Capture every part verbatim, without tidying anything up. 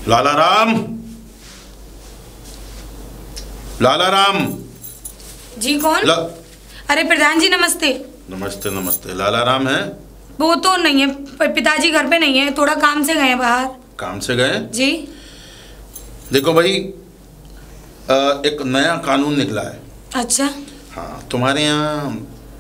लाला राम, लाला राम जी। कौन? ला... अरे प्रधान जी नमस्ते। नमस्ते नमस्ते। लाला राम है? वो तो नहीं है, पिताजी घर पे नहीं है, थोड़ा काम से गए हैं बाहर। काम से गए जी। देखो भाई, एक नया कानून निकला है। अच्छा। हाँ, तुम्हारे यहाँ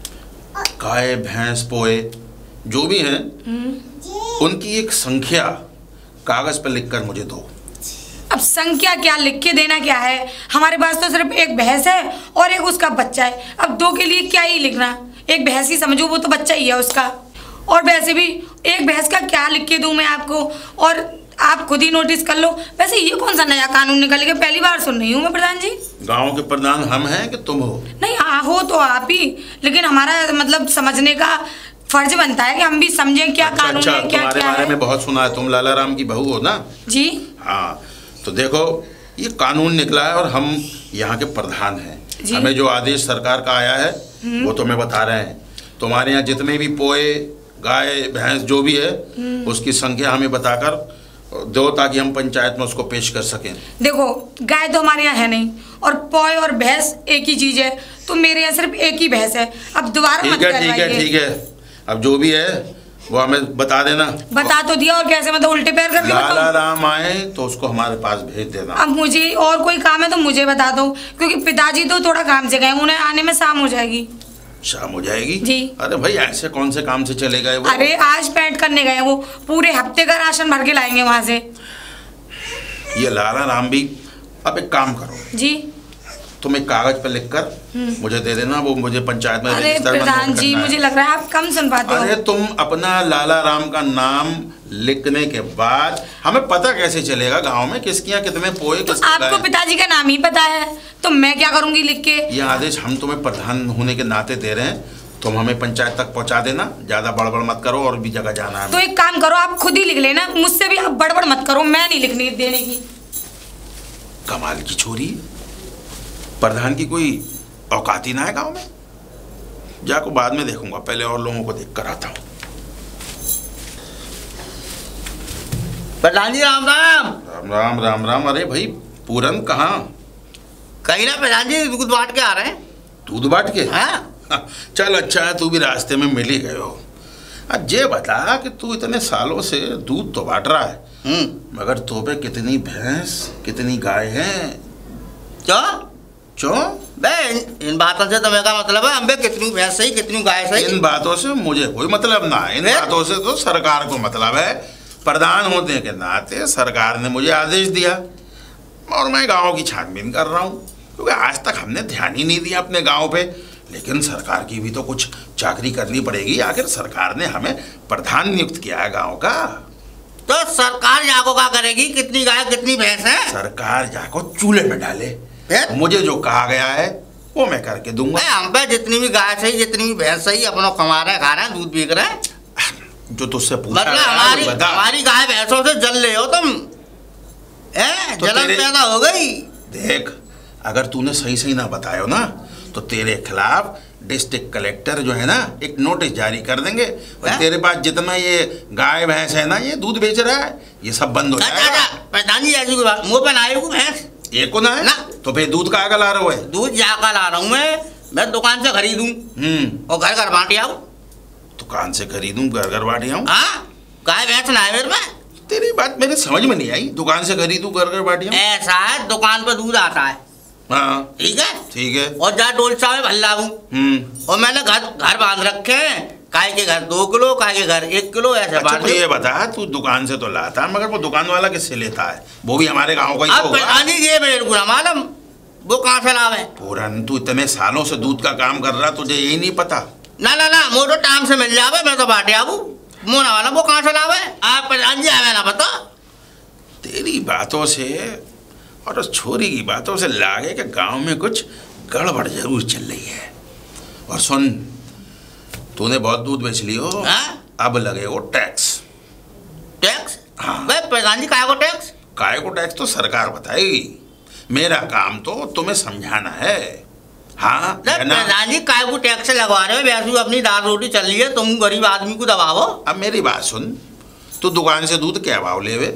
गाय भैंस पोए जो भी हैं उनकी एक संख्या कागज पर लिखकर मुझे दो। अब संख्या क्या लिख के देना क्या है? हमारे पास तो सिर्फ एक भैंस है और एक उसका बच्चा है। अब दो के लिए क्या ही लिखना? एक भैंस ही समझो, वो तो बच्चा ही है उसका। और वैसे भी एक भैंस का क्या लिख के दूं मैं आपको, और आप खुद ही नोटिस कर लो। वैसे ये कौन सा नया कानून निकल गया? पहली बार सुन रही हूँ मैं प्रधान जी। गांव के प्रधान हम हैं कि तुम हो? नहीं, हाँ हो तो आप ही, लेकिन हमारा मतलब समझने का फर्ज बनता है कि हम भी समझें क्या अच्छा, कानून अच्छा, है, क्या तुम्हारे क्या बारे है। में बहुत सुना है। तुम लाला राम की बहू हो ना? जी हाँ, तो देखो ये कानून निकला है और हम यहाँ के प्रधान हैं। हमें जो आदेश सरकार का आया है वो तुम्हें बता रहे हैं। तुम्हारे यहाँ जितने भी पोए गाय भैंस जो भी है उसकी संख्या हमें बताकर दो ताकि हम पंचायत में उसको पेश कर सकें। देखो, गाय तो हमारे यहाँ है नहीं और पोए और भैंस एक ही चीज है, तो मेरे यहाँ सिर्फ एक ही भैंस है। अब दोबारा मत करवाइए। ठीक है ठीक है, अब जो भी है वो हमें बता देना। बता तो दिया, और कैसे मतलब उल्टे पैर करके बताऊं? लाला राम आए तो उसको हमारे पास भेज देना। अब मुझे और कोई काम है तो मुझे बता दो, क्योंकि पिताजी तो थोड़ा काम से गए, उन्हें आने में शाम हो जाएगी। शाम हो जाएगी जी। अरे भाई, ऐसे कौन से काम से चले गए वो? अरे आज पेंट करने गए वो, पूरे हफ्ते का राशन भर के लाएंगे वहां से। ये लाला राम भी, अब एक काम करो जी, तुम एक कागज पर लिखकर मुझे दे देना, वो मुझे पंचायत में अरे प्रधान जी, मुझे लग रहा है आप कम सुन पाते हो। अरे तुम अपना लाला राम का नाम लिखने के बाद हमें पता कैसे चलेगा गांव में किसके यहाँ कितने पोए? तो आपको पिताजी का नाम ही पता है, तो मैं क्या करूंगी लिख के? ये आदेश हम तुम्हें प्रधान होने के नाते दे रहे हैं, तुम हमें पंचायत तक पहुंचा देना। ज्यादा बड़बड़ मत करो, और भी जगह जाना है। तो एक काम करो, आप खुद ही लिख लेना, मुझसे भी आप बड़बड़ मत करो, मैं नहीं लिखने देने की। कमाल की छोरी, प्रधान की कोई औकात ही ना है गांव में। जाको बाद में देखूंगा, पहले और लोगों को देख कर आता हूँ। प्रधान जी राम राम। राम राम राम राम। अरे भाई पूरन कहाँ? कहीं ना प्रधान जी, दूध बांट के आ रहे हैं। दूध बांट के? हाँ। चल अच्छा है, तू भी रास्ते में मिल ही गए हो। अब ये बता कि तू इतने सालों से दूध तो बांट रहा है, मगर तो पे कितनी भैंस कितनी गाय हैं? क्यों क्यों बे? इन बातों से तुम्हें क्या मतलब है? अम्बे कितनी भैंस सही कितनी गाय सही? इन बातों से मुझे कोई मतलब ना है। इन बातों से तो सरकार को मतलब है। प्रधान होने के नाते सरकार ने मुझे आदेश दिया और मैं गांव की छानबीन कर रहा हूँ, क्योंकि आज तक हमने ध्यान ही नहीं दिया अपने गांव पे। लेकिन सरकार की भी तो कुछ चाकरी करनी पड़ेगी, आखिर सरकार ने हमें प्रधान नियुक्त किया है गांव का। तो सरकार जाको क्या करेगी? कितनी गाय कितनी भैंस है? सरकार जाको चूल्हे में डाले, मुझे जो कहा गया है वो मैं करके दूंगा। हम पे जितनी भी गाय सही जितनी भी भैंस सही अपना कमा रहे खा रहे हैं, दूध पी रहे हैं। जो तुझसे पूछा मतलब हमारी हमारी गाय भैंसों से जल ले हो तुम, है तो जलन पैदा हो गई। देख, अगर तूने सही सही ना बताया ना तो तेरे खिलाफ डिस्ट्रिक्ट कलेक्टर जो है ना एक नोटिस जारी कर देंगे, और तेरे पास जितना ये गाय भैंस है ना, ये दूध बेच रहा है, ये सब बंद हो जाएगा। प्रधान जी ऐसी कोई बात, मुँह पे ना आई भैंस ये को ना है ना, तो फिर दूध का आगा ला रहा है? दूध जाका ला रहा हूँ मैं मैं दुकान से खरीदूं और घर घर बांट आऊं। दुकान से खरीदूं घर घर बांट आऊं? हाँ, गाय भैंस ना है मेरे में। तेरी बात मेरे समझ में नहीं आई। दुकान से खरीदूं घर घर बांट आऊं? ऐसा है, दुकान पे दूध आता है। हाँ ठीक है ठीक है। और जा डोलचा में भल्ला हूँ, और मैंने घर घर बांध रखे हैं। काय के घर दो किलो, काय के घर एक किलो, ऐसे अच्छा, तो ये बता, तू दुकान से तो लाता, मगर वो दुकान वाला किससे लेता है? वो भी हमारे गांव का ही तो होगा। अब ये मेरे को मालूम, वो कहाँ से लावे? पूरन, तू इतने सालों से दूध का काम कर रहा, तुझे यही नहीं पता? ना ना ना, मोटो टाइम से मिल जावे, मैं तो बांटे आबू। मोना वाला वो कहाँ से लावे? आप प्रधान जी आवे ना पता। तेरी बातों से और उस छोरी की बातों से लागे कि गांव में कुछ गड़बड़ जरूर चल रही है। और सुन, तूने बहुत दूध बेच लियो, अब लगे वो टैक्स। टैक्स? हाँ। भाई प्रधान जी काय को टैक्स? काय को टैक्स तो सरकार बताएगी, मेरा काम तो तुम्हें समझाना है। हाँ प्रधान जी काय को टैक्स लगवा रहे हो? वैसे अपनी दाल रोटी चल रही है, तुम गरीब आदमी को दबाओ। अब मेरी बात सुन, तू दुकान से दूध क्या भाव लेवे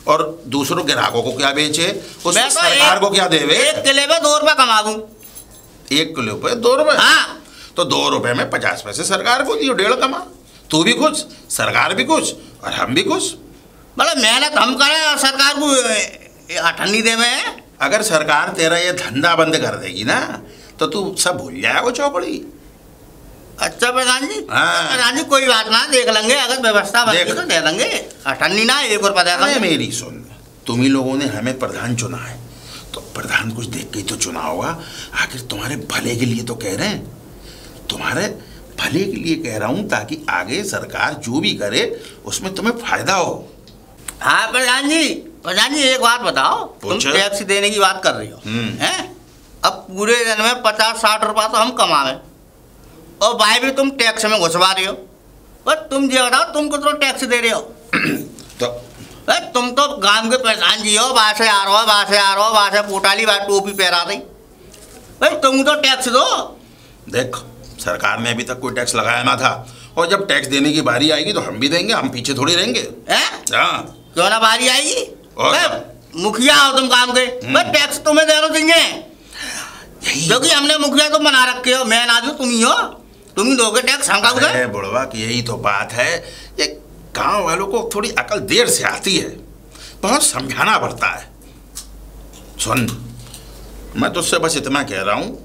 और दूसरों ग्राहकों को क्या बेचे, उसमें मैं तो सरकार एक- को क्या देवे। एक किले पे दो रुपए कमाऊं। एक किलो पे दो रुपए? हाँ तो दो रुपए में पचास पैसे सरकार को दियो, डेढ़ कमा। तू भी खुश, सरकार भी खुश और हम भी खुश। मतलब मेहनत हम करें और सरकार को अठन्नी दे में। अगर सरकार तेरा ये धंधा बंद कर देगी ना तो तू सब भूल जाएगा चौपड़ी। अच्छा प्रधान जी। हाँ। प्रधान जी कोई बात ना, देख लेंगे, अगर व्यवस्था बनती देख। तो दे देंगे। अठन्नी ना एक और पता अरे मेरी सुन, तुम ही लोगों ने हमें प्रधान चुना है तो प्रधान कुछ देख के ही तो चुना होगा। आखिर तुम्हारे भले के लिए तो कह रहे हैं, तुम्हारे भले के लिए कह रहा हूं, ताकि आगे सरकार जो भी करे उसमें तुम्हें फायदा हो। हाँ प्रधान जी। प्रधान जी एक बात बताओ, तुम पूछो। टैक्स देने की बात कर रही हो हम्म। हैं? अब पूरे दिन में पचास साठ रुपया तो हम कमावे और भाई भी तुम टैक्स में घुसवा रही हो। पर तुम ये बताओ, तुम कितना टैक्स दे रहे हो? तो अरे तुम तो गांव के प्रधान जी हो, वहाँ से आ रहे हो, वहाँ से आ रहे हो, वहाँ से पोटाली, वहाँ टोपी पहरा दी। भाई तुम तो टैक्स दो। देख, सरकार ने अभी तक कोई टैक्स लगाया ना था, और जब टैक्स देने की बारी आएगी तो हम भी देंगे, हम पीछे थोड़ी रहेंगे। हैं? हाँ, क्यों ना बारी आएगी? और भाई, क्या? मुखिया हो तुम काम के, भाई टैक्स तुम्हें देना चाहिए, यही क्योंकि हमने मुखिया तुम बना रखे हो। मैं ना दूं, तुम ही हो, तुम ही दोगे टैक्स, हम का अरे उधर। बुढ़वा की यही तो बात है, ये गांव वालों को थोड़ी अकल देर से आती है, बहुत समझाना पड़ता है। सुन, मैं तुझसे बस इतना कह रहा हूं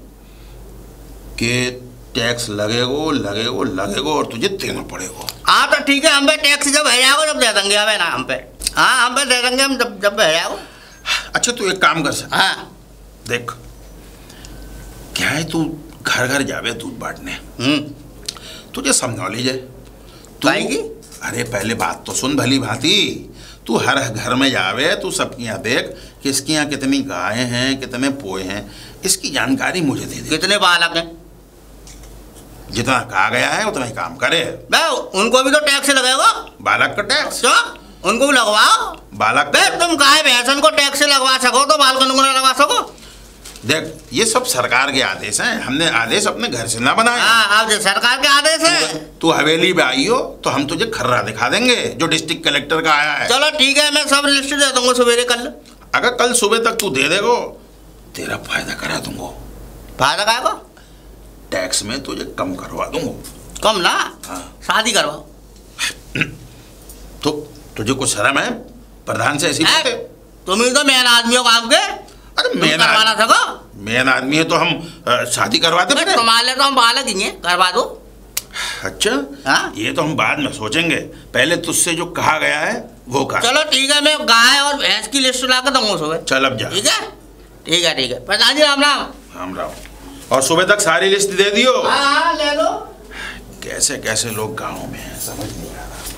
कि टैक्स लगेगो लगेगो लगेगो और तुझे देना पड़ेगा। हाँ तो ठीक है, हम पे टैक्स जब है जाओ जब दे देंगे, हमें ना हम पे। हाँ हम पे दे देंगे, हम जब जब है जाओ। अच्छा, तू एक काम कर सकता, हाँ। देख क्या है, तू घर घर जावे दूध बांटने, हम्म। तुझे समझा लीजिए तू। काहेगी? अरे पहले बात तो सुन भली भांति, तू हर घर में जावे, तू सबके यहाँ देख किसके यहाँ कितनी गायें हैं, कितने पोए हैं, इसकी जानकारी मुझे दे दे। कितने बालक हैं? जितना कहा गया है उतना ही काम करे। बे उनको भी तो टैक्स लगेगा। बालक का टैक्स, क्यों? उनको भी लगवाओ। बालक बे तुम गाय भैंसन को टैक्स लगवा सको तो बालकन को ना लगवा सको? देख, ये सब सरकार के आदेश हैं, हमने आदेश अपने घर से ना बनाए। हाँ, अब जो सरकार के आदेश है। तू हवेली में आई हो तो हम तुझे खर्रा दिखा देंगे जो डिस्ट्रिक्ट कलेक्टर का आया है। चलो ठीक है, मैं सब लिस्ट दे दूंगा सवेरे कल। अगर कल सुबह तक तू दे देगो, तेरा फायदा करा दूंगा। फायदा काय को? टैक्स में तुझे कम करवा दूंगा। कम ना? हाँ। शादी करवाओ। तो तुझे कुछ शर्म है प्रधान से ऐसी बातें? तुम ही तो मेन आदमी हो काम के। अरे तुम मेन करवाना आदमी, सको? मेन आदमी है तो हम अ, शादी करवाते बे, फिर। तुम्हारे तो हम बालक ही हैं, करवा दो। अच्छा, हाँ? ये तो हम बाद में सोचेंगे, पहले तुझसे जो कहा गया है वो कर। चलो ठीक है, मैं गाय और भैंस की लिस्ट ला कर दूंगा सुबह। चल अब जा। ठीक है ठीक है ठीक है। प्रधान जी राम राम। राम राम। और सुबह तक सारी लिस्ट दे दियो। हाँ हाँ ले लो। कैसे कैसे लोग गाँव में हैं, समझ नहीं आ रहा।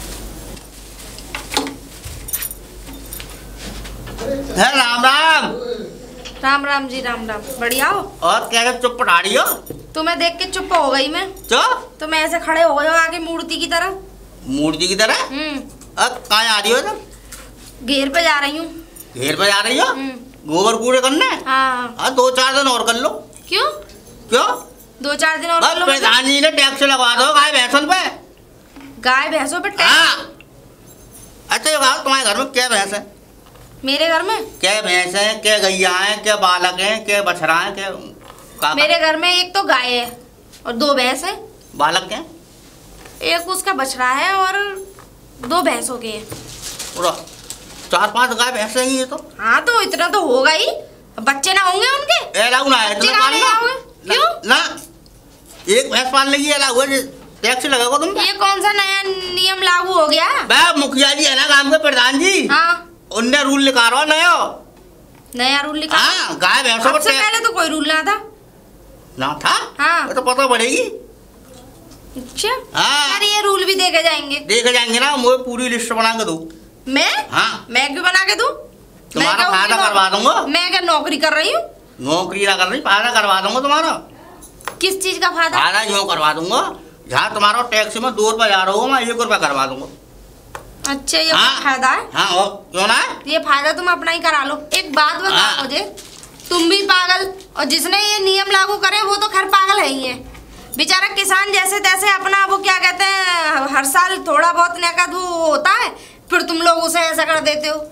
है राम राम। राम राम जी, राम राम। बढ़िया हो? और क्या कर चुप पटा रही हो? तुम्हें देख के चुप हो गई मैं। चुप? तुम ऐसे खड़े हो गए हो आगे मूर्ति की तरह। मूर्ति की तरह? हम्म। अब कहाँ आ रही हो तुम? घेर पे जा रही हूँ। घेर पे जा रही हो? हम्म। गोबर कूड़े करने? हाँ। हाँ दो चार दिन और कर लो। क्यों? क्यों? दो चार दिन और बस कर लो मतलब? प्रधान जी ने टैक्स लगवा दो गाय भैंसन पे। गाय भैंसों पे टैक्स? हाँ। अच्छा ये बताओ, तुम्हारे घर में क्या भैंस है? मेरे घर में? क्या भैंस है, क्या गैया है, क्या बालक है, क्या बछड़ा है, क्या का- मेरे घर में एक तो गाय है और दो भैंस है। बालक क्या? एक उसका बछड़ा है और दो भैंसों के हैं। पूरा चार पांच गाय भैंस ही है तो। हाँ तो इतना तो होगा ही, बच्चे ना होंगे उनके? ए लाऊ ना है बच्चे तुम्हें कहाँ पाल ले आओगे? लो। क्यों? ना, ना एक भैंस पालने की अलाउ है, टैक्स लगेगा तुम पे। ये कौन सा नया नियम लागू हो गया? बे मुखिया जी है ना गांव के प्रधान जी, हाँ। उनने रूल निकालो नया। नया रूल लिखा? हाँ गाय भैंसों पर सबसे टैक्स पहले तो कोई रूल ना था। ना था। हाँ। वो तो पता पड़ेगी। अच्छा। हाँ। यार ये रूल भी देखे जाएंगे। देखे जाएंगे ना, मुझे पूरी लिस्ट बना के दो। मैं? हाँ। मैं क्यों बना के दूं? तुम्हारा मैं क्या फायदा उसकी करवा नौ- दूंगा। मैं क्या नौकरी कर रही हूँ? नौकरी ना कर रही, फायदा करवा दूंगा तुम्हारा। किस चीज का फायदा? फायदा यूँ करवा दूंगा, जहाँ तुम्हारा टैक्स में दो रुपये जा रहा होगा, मैं एक रुपया करवा दूंगा। अच्छा ये हाँ। फायदा है? हाँ हो, क्यों ना? ये फायदा तुम अपना ही करा लो। एक बात बताओ हाँ। मुझे, तुम भी पागल और जिसने ये नियम लागू करे वो तो खैर पागल है ही है। बेचारा किसान जैसे तैसे अपना वो क्या कहते हैं, हर साल थोड़ा बहुत नकद वो होता है, फिर तुम लोग उसे ऐसा कर देते हो।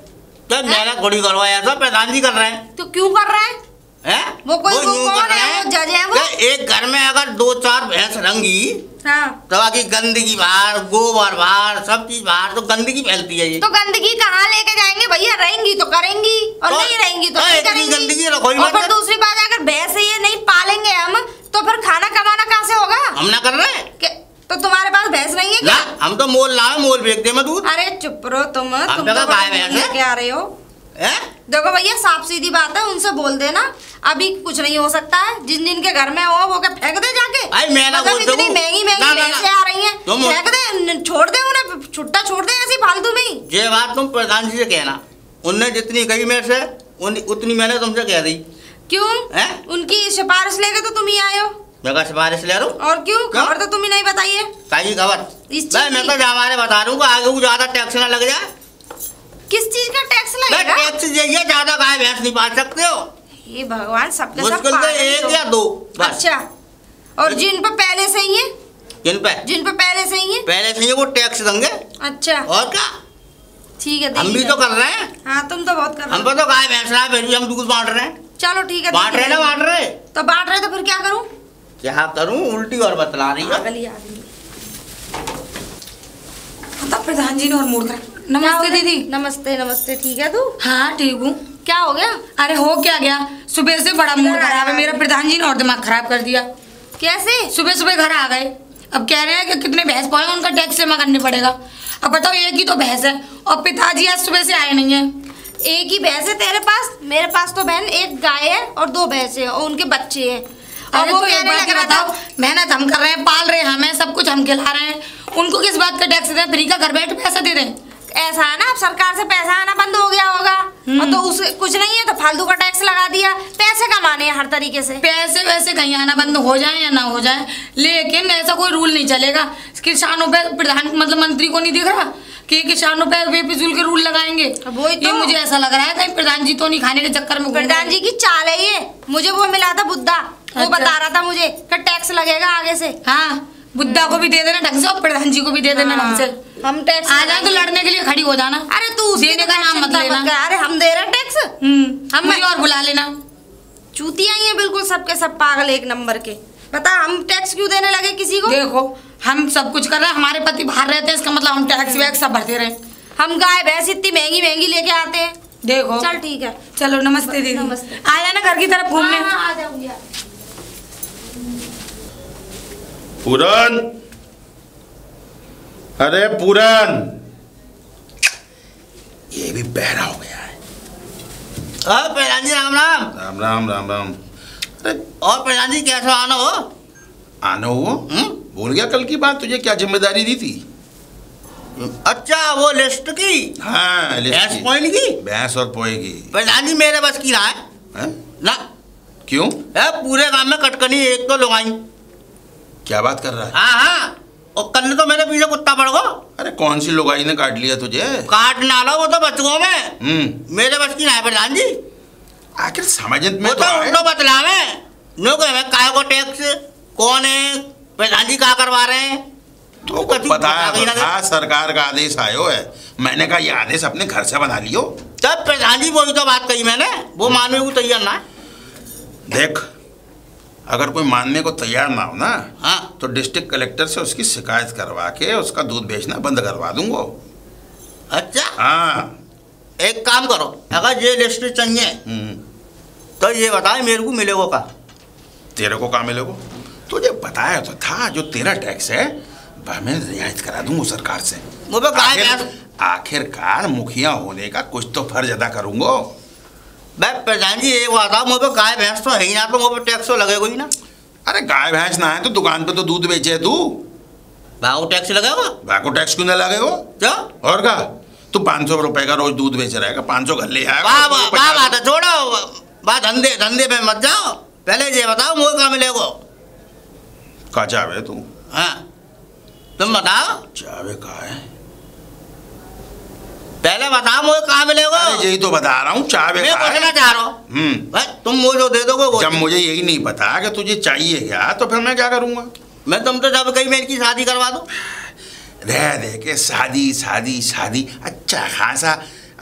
तो मैंने थोड़ी करवाया था, प्रधान जी कर रहे हैं। तो क्यों कर रहे हैं? है? वो कोई वो यूं कौन कर रहे है? हैं वो जज है वो? कि एक घर में अगर दो चार भैंस रंगी हाँ। तो बाकी गंदगी बाहर, गोबर बाहर, सब चीज बाहर, तो गंदगी फैलती है ये। तो गंदगी कहाँ लेके जाएंगे भैया? रहेंगी तो करेंगी और तो, नहीं रहेंगी तो तो नहीं इतनी करेंगी। गंदगी रखो ही और मत। फिर दूसरी बात, अगर भैंस ये नहीं पालेंगे हम तो फिर खाना कमाना कहाँ से होगा? हम ना कर रहे हैं। के- तो तुम्हारे पास भैंस नहीं है क्या? ना, हम तो मोल लाए, मोल बेच दे मैं दूध। अरे चुप रहो तुम हम तुम तो तो गाय बड़ी भैंस दूध है। लेके आ रहे हो। है? देखो भैया, साफ सीधी बात है, उनसे बोल देना अभी कुछ नहीं हो सकता है। जिन जिन के घर में हो वो क्या फेंक दे जाके? अरे मैं ना मतलब बोल इतनी दूँ। महंगी ना, महंगी ना, भैंसें ना। आ रही हैं, तुम- फेंक दे, छोड़ दे उन्हें, छुट्टा छोड़ दे ऐसी फालतू में ही। ये बात तुम प्रधान जी से कहना, उनने जितनी कही मेरे से उन, उतनी मैंने तुमसे कह दी। क्यों? हैं? उनकी सिफारिश लेके तो तुम ही आए हो। मैं का सिफारिश ले रहा हूँ? और क्यों? क्यों? खबर तो तुम ही नहीं बताइए ताजी खबर। इस चीज मैं मैं तो हमारे बता रहा हूँ कि आगे वो ज्यादा टैक्स ना लग जाए। किस चीज का टैक्स मैं लगेगा? टैक्स ये ज्यादा गाय भैंस नहीं पाल सकते हो, ये भगवान, सबके सब मुश्किल से पागल ही एक हो। या दो बस। अच्छा, और जिन पे पहले से ही है? जिन पे जिन पे पहले से ही है? पहले से ही वो टैक्स देंगे। अच्छा और क्या, ठीक है, हम भी देखिए। तो कर रहे हैं। हाँ, तुम तो बहुत कर रहे हम हो। पे तो गाय भैंस ना, फिर भी हम दूध बांट रहे हैं। चलो ठीक है, बांट रहे देखिए। ना, बांट रहे। तो बांट रहे तो फिर क्या करूं? क्या करूँ, उल्टी और बतला रही है। पागल ही आदमी। मतलब प्रधान जी ने और मूड खराब। नमस्ते दीदी। नमस्ते नमस्ते। ठीक है तू? हाँ ठीक हूँ। क्या हो गया? अरे हो क्या गया, सुबह से बड़ा मूड खराब है मेरा। प्रधान जी ने और दिमाग खराब कर दिया। कैसे? सुबह सुबह घर आ गए, अब कह रहे हैं कि कितने भैंस पाले उनका टैक्स जमा करने पड़ेगा। अब बताओ, एक ही तो भैंस है और पिताजी आज सुबह से आए नहीं है। एक ही भैंस है तेरे पास? मेरे पास तो बहन एक गाय है और दो भैंस है और उनके बच्चे हैं। और अरे वो तो एक कहने बात लग ये रहा बताओ, था, मेहनत हम कर रहे हैं, पाल रहे हैं हमें, सब कुछ हम खिला रहे हैं, उनको किस बात का टैक्स दें? फ्री का घर बैठ पैसा दे दें? ऐसा है ना, अब सरकार से पैसा आना बंद हो गया होगा और तो उस कुछ नहीं है तो फालतू का टैक्स लगा दिया। पैसे कमाने हैं हर तरीके से। पैसे वैसे कहीं आना बंद हो जाए या ना हो जाए, लेकिन ऐसा कोई रूल नहीं चलेगा। किसानों पे प्रधान मतलब मंत्री को नहीं दिख रहा कि किसानों पे बेफिजूल के रूल लगाएंगे। वही तो। ये मुझे ऐसा लग रहा है कहीं प्रधान जी तो नहीं खाने के चक्कर में घूम रहे हैं। प्रधान जी की चाल है ये। मुझे वो मिला था बुद्धा, वो अच्छा। बता रहा था मुझे कि टैक्स लगेगा आगे से। हाँ, बुद्धा को भी दे देना ढंग से और प्रधान जी को भी दे देना ढंग से। हम टैक्स आ जाए तो लड़ने के लिए खड़ी हो जाना। अरे तू उसकी देने तो का नाम मत चिंता लेना। कर। अरे हम दे रहे हैं टैक्स। हम्म, हम- मुझे और बुला लेना। चूतियां ही हैं बिल्कुल, सबके सब पागल एक नंबर के। बता, हम टैक्स क्यों देने लगे किसी को? देखो, हम सब कुछ कर रहे हैं, हमारे पति बाहर रहते हैं, इसका मतलब हम टैक्स वैक्स सब भरते रहे। हम गाय भैंस इतनी महंगी महंगी लेके आते हैं। देखो, चल ठीक है। चलो नमस्ते दीदी। नमस्ते। आ जाना घर की तरफ घूमने। हाँ, हाँ, आ जाऊंगी। पूरन, अरे पूरन, ये भी बहरा हो गया है। हाँ प्रधान जी, राम राम। राम राम राम राम। अरे और प्रधान जी कैसे आना हो? आना हो? हम्म? भूल गया कल की बात, तुझे क्या जिम्मेदारी दी थी? अच्छा, वो लिस्ट की हाँ, लिस्ट भैंस की। पोइल की। भैंस और पोए की। प्रधान जी मेरे बस की रहा है हैं? ना। क्यों? ए, पूरे गांव में कटकनी एक तो लगाई। क्या बात कर रहा है? हाँ हाँ, और कल तो मेरे पीछे कुत्ता पड़ गो। अरे कौन सी लुगाई ने काट लिया तुझे? काट ना लो, वो तो बचगो में। हम्म, मेरे बस की ना है प्रधान जी। आखिर समझ में वो तो तो आए। उनको बतलावे नो के मैं काय को टैक्स कौन है, प्रधान जी क्या करवा रहे हैं। तो कछु बताया बता ही ना तो था, सरकार का आदेश आयो है। मैंने कहा ये आदेश अपने घर से बना लियो। तब प्रधान जी वही तो बात कही मैंने, वो मानने को तैयार ना है। देख, अगर कोई मानने को तैयार ना हो ना, हाँ तो डिस्ट्रिक्ट कलेक्टर से उसकी शिकायत करवा के उसका दूध बेचना बंद करवा दूंगा। अच्छा, हाँ। एक काम करो, अगर ये लिस्ट चाहिए हम्म, तो ये बताए मेरे को मिलेगा का। तेरे को कहाँ मिलेगा? तुझे बताया तो था, जो तेरा टैक्स है वह मैं रियायत करा दूंगा सरकार से। वो तो गाय आखिर- भैंस आखिरकार मुखिया होने का कुछ तो फर्ज अदा करूंगा। भाई प्रधान जी एक बात था, मुझे गाय भैंस तो है ही ना, तो मुझे टैक्स तो लगेगा ही ना। अरे गाय भैंस ना है तो दुकान पे तो दूध बेचे तू, भाव टैक्स लगेगा भाई को टैक्स क्यों ना लगेगा? क्या? और का तू पाँच सौ रुपए का रोज दूध बेच रहेगा, पाँच सौ घर ले आएगा। वाह वाह वाह, बात है छोड़ो, बात धंधे धंधे में मत जाओ। पहले ये बताओ मुझे कहाँ मिलेगा। का चावे तू? हाँ तुम बताओ, चावे का है? पहले बताओ मुझे कहाँ मिलेगा। अरे यही तो बता रहा हूँ, चावे मैं का पूछना है। चाह रहा हूँ, हम्म, भाई तुम मुझे जो दे दोगे वो। जब मुझे यही नहीं पता कि तुझे चाहिए क्या, तो फिर मैं क्या करूंगा? मैं तुम तो जब कहीं मेरी की शादी करवा दो। रह दे के शादी शादी शादी, अच्छा खासा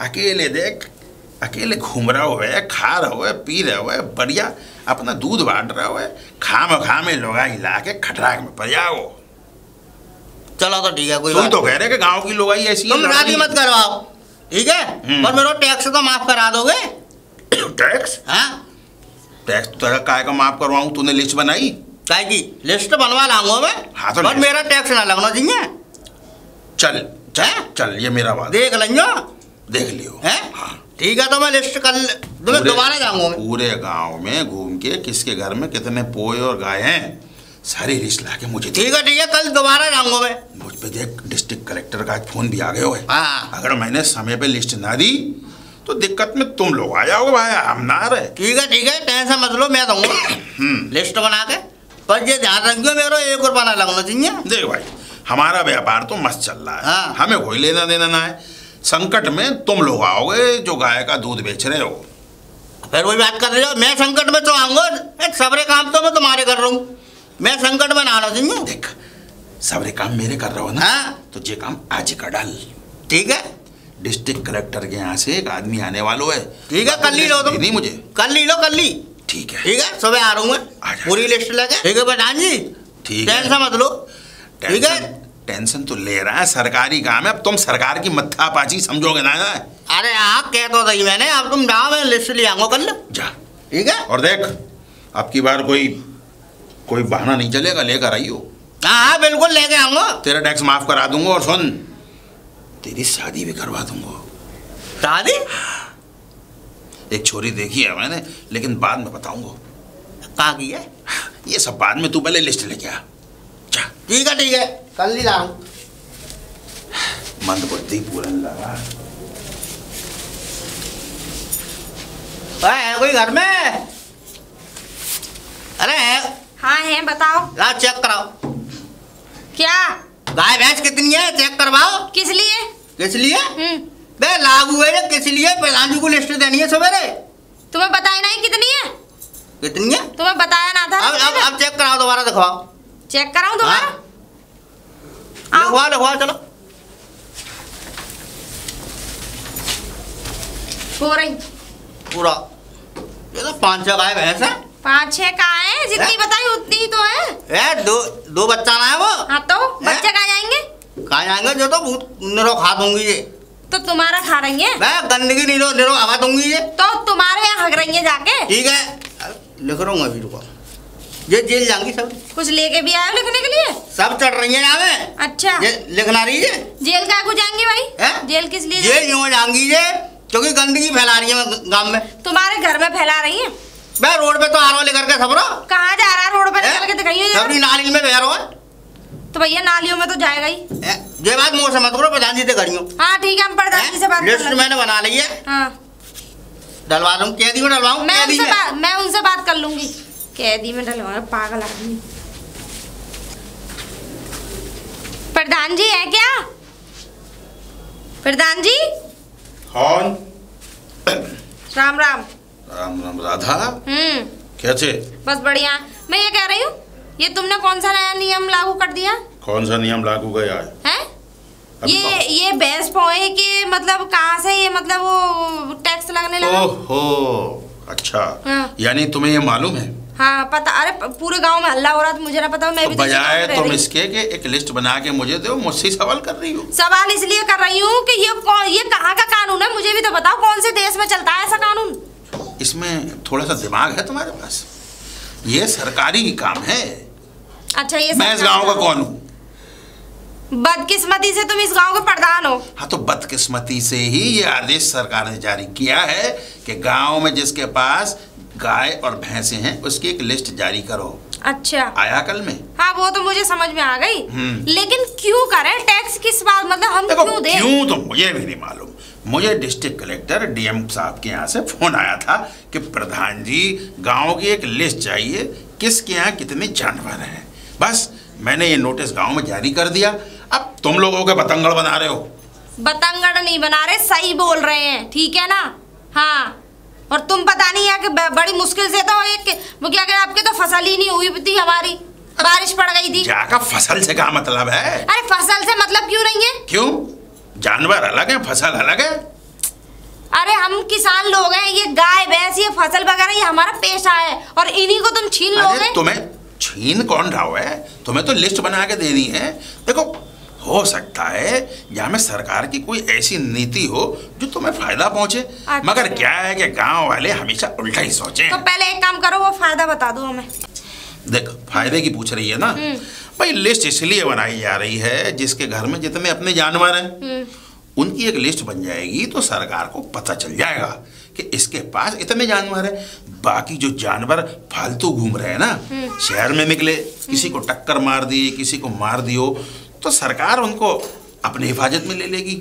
अकेले देख, अकेले घूम रहे हुए, खा रहे हुए, पी रहे हुए, बढ़िया अपना दूध बांट रहे हुए, खाम खामे लोग हिला के खटराक में पड़ जाओ। चलो तो ठीक है, कोई तुम बात तो कह रहे कि गांव की लोग ऐसी तुम शादी मत करवाओ, ठीक है, पर मेरा टैक्स तो माफ करा दोगे। टैक्स? हाँ, टैक्स तो काय का माफ करवाऊं? तूने लिस्ट बनाई? काय की लिस्ट बनवा लाऊंगा मैं। हाँ तो पर मेरा टैक्स ना लगना चाहिए। चल चल चल, ये मेरा बात देख लेंगे, देख लियो। है हाँ ठीक है, तो मैं लिस्ट कर तुम्हें दोबारा जाऊंगा मैं। पूरे गांव में घूम के किसके घर में कितने पोए और गाय हैं सारी लिस्ट ला के मुझे। ठीक है ठीक है, कल दोबारा जाऊंगा मैं। मुझ पे देख, डिस्ट्रिक्ट कलेक्टर का फोन भी आ गया है। हाँ, अगर मैंने समय पे लिस्ट ना दी तो दिक्कत में तुम लोग आ जाओगे भाई, हम ना रहे। ठीक है ठीक है, टेंशन मत लो, मैं दूंगा लिस्ट बना के। पर ये ध्यान रखियो मेरा एक रुपया ना लगना चाहिए। देख भाई, हमारा व्यापार तो मस्त चल रहा है। हाँ। हमें कोई लेना देना ना है। संकट में तुम लोग आओगे जो गाय का दूध बेच रहे हो। फिर वही बात कर रहे हो, मैं संकट में तो आऊंगा, सबरे काम तो मैं तुम्हारे कर रहा हूँ, मैं संकट में ना आना चाहिए। देख, सबरे काम मेरे कर रहे हो ना। हाँ, तो ये काम आज ही कर डाल। ठीक है, डिस्ट्रिक्ट कलेक्टर के यहाँ से एक आदमी आने वाला है। ठीक है, कर ली लो तुम। नहीं मुझे कर ली लो, कर ली। ठीक है ठीक है, सुबह आ रहा हूँ आ मैं, जा। पूरी लिस्ट लेके। ठीक है प्रधान जी, ठीक है, टेंशन मत लो। ठीक है, टेंशन टेंशन तो ले रहा है, सरकारी काम है। अब तुम सरकार की मत्थापाची समझोगे ना ना। अरे हाँ, कह तो सही मैंने, अब तुम जाओ, मैं लिस्ट ले आऊंगा कल। जा। ठीक है, और देख, अब की बार कोई कोई बहाना नहीं चलेगा, लेकर आइयो। हाँ हाँ बिल्कुल लेके आऊंगा। तेरा टैक्स माफ करा दूंगा। और सुन, तेरी शादी भी करवा दूंगा। शादी? एक छोरी देखी है मैंने, लेकिन बाद में बताऊंगा। कहाँ की है? ये सब बाद में, तू पहले लिस्ट लेके आ। जा। ठीक है ठीक है, कल ही ला रहा हूँ। मंद बुद्धि पूरन लगा। है कोई घर में? अरे हाँ है, बताओ। ला चेक कराओ, क्या? गाय भैंस कितनी है चेक करवाओ। किस लिए? किस लिए? हम्म बे लागू है, किस लिए? प्रधान जी को लिस्ट देनी है सवेरे। तुम्हें बताया नहीं कितनी है? कितनी है? तुम्हें बताया ना था? अब अब अब चेक कराओ, दोबारा दिखवाओ। चेक कराऊं दोबारा? हाँ, लिखवाओ लिखवाओ, चलो। हो रही पूरा ये तो पाँच छह गाय भैंस है। पाँच छह का है, जितनी बताई उतनी ही तो है। ए, दो दो बच्चा ना है वो। हाँ तो बच्चे कहाँ जाएंगे? कहाँ जाएंगे? जो तो भूत निरो खा दूंगी ये। तो तुम्हारा खा रही है? मैं गंदगी निरो निरो हवा दूंगी ये। तो तुम्हारे यहाँ हग रही है जाके। ठीक है, लिख रहा हूँ अभी, रुको। ये जेल जाएंगी सब। कुछ लेके भी आए हो लिखने के लिए? सब चढ़ रही है यहाँ में। अच्छा, ये लिखना रही है। जेल का को जाएंगी भाई? हैं? जेल किस लिए? जेल यूँ जाएंगी ये, क्योंकि गंदगी फैला रही है गांव में। तुम्हारे घर में फैला रही है? मैं रोड पे तो आ रहा हूँ लेकर के सबरो। कहाँ जा रहा है? रोड पे निकल के दिखाइए। सबरी नाली में बह रहा है। तो भैया नालियों में तो जाएगा ही। ए, ये बात मुँह से मत करो, प्रधान जी से करियो। हाँ ठीक है, हम प्रधान जी से बात कर लिस्ट लेंगे। मैंने बना ली है। हाँ, डलवा दूँ, कैदी में डलवाऊँ? मैं कैदी उनसे में। बात मैं उनसे बात कर लूंगी। कैदी में डलवा, पागल आदमी। प्रधान जी है क्या? प्रधान जी? कौन? राम राम। राम राम। राधा? हम्म कैसे? बस बढ़िया। मैं ये कह रही हूँ, ये तुमने कौन सा नया नियम लागू कर दिया कौन सा नियम लागू गया है? है? अभी ये कौन? ये भैंस पोए के मतलब कहाँ से ये मतलब वो टैक्स लगने लगा? ओहो, अच्छा। हाँ। यानी तुम्हें ये मालूम है? हाँ पता। अरे पूरे गांव में हल्ला हो रहा था, मुझे ना पता। मैं तो भी तो बजाय गाँव में रह तुम रही हूँ। इसके कि एक लिस्ट बना के मुझे दो, मुझसे ही सवाल कर रही हो? सवाल इसलिए कर रही हूँ कि ये कौन, ये कहाँ का कानून है? मुझे भी तो बताओ, कौन से देश में चलता है ऐसा कानून? इसमें थोड़ा सा दिमाग है तुम्हारे पास? ये सरकारी काम है। अच्छा, ये मैं इस गांव का कौन हूँ? बदकिस्मती से तुम इस गांव के प्रधान हो। हाँ, तो बदकिस्मती से ही ये आदेश सरकार ने जारी किया है कि गांव में जिसके पास गाय और भैंसे हैं उसकी एक लिस्ट जारी करो। अच्छा, आया कल में? हाँ वो तो मुझे समझ में आ गई, लेकिन क्यों करें टैक्स? किस बात, मतलब हम देखो, क्यों दें? क्यों तो मुझे भी नहीं मालूम। मुझे डिस्ट्रिक्ट कलेक्टर डीएम साहब के यहाँ से फोन आया था कि प्रधान जी, गांव की एक लिस्ट चाहिए, किसके यहाँ कितने जानवर हैं। बस मैंने ये नोटिस गांव में जारी कर दिया। अब तुम लोगों के बतंगड़ बना रहे हो। बतंगड़ नहीं बना रहे, सही बोल रहे हैं, ठीक है ना? हाँ, और तुम पता नहीं है कि बड़ी मुश्किल से तो एक वो क्या कहते, आपके तो फसल ही नहीं हुई थी, हमारी बारिश पड़ गई थी। जाका फसल से क्या मतलब है? अरे फसल से मतलब क्यों नहीं है? क्यों? जानवर अलग है, फसल अलग है। हम किसान लोग हैं, ये गाय भैंस ये फसल वगैरह ये हमारा पेशा है और इन्हीं को तुम छीन लोगे। तुम्हें छीन कौन रहा है? तुम्हें तो लिस्ट बना के देनी है। देखो हो सकता है यहाँ में सरकार की कोई ऐसी नीति हो जो तुम्हें फायदा पहुंचे। अच्छा। मगर क्या है कि गांव वाले हमेशा उल्टा ही सोचे। तो पहले एक काम करो, वो फायदा बता दो हमें। देख फायदे की पूछ रही है ना भाई, लिस्ट इसलिए बनाई जा रही है जिसके घर में जितने अपने जानवर हैं उनकी एक लिस्ट बन जाएगी तो सरकार को पता चल जाएगा कि इसके पास इतने जानवर हैं। बाकी जो जानवर फालतू घूम रहे हैं ना, शहर में निकले, किसी को टक्कर मार दी, किसी को मार दियो, तो सरकार उनको अपनी हिफाजत में ले लेगी।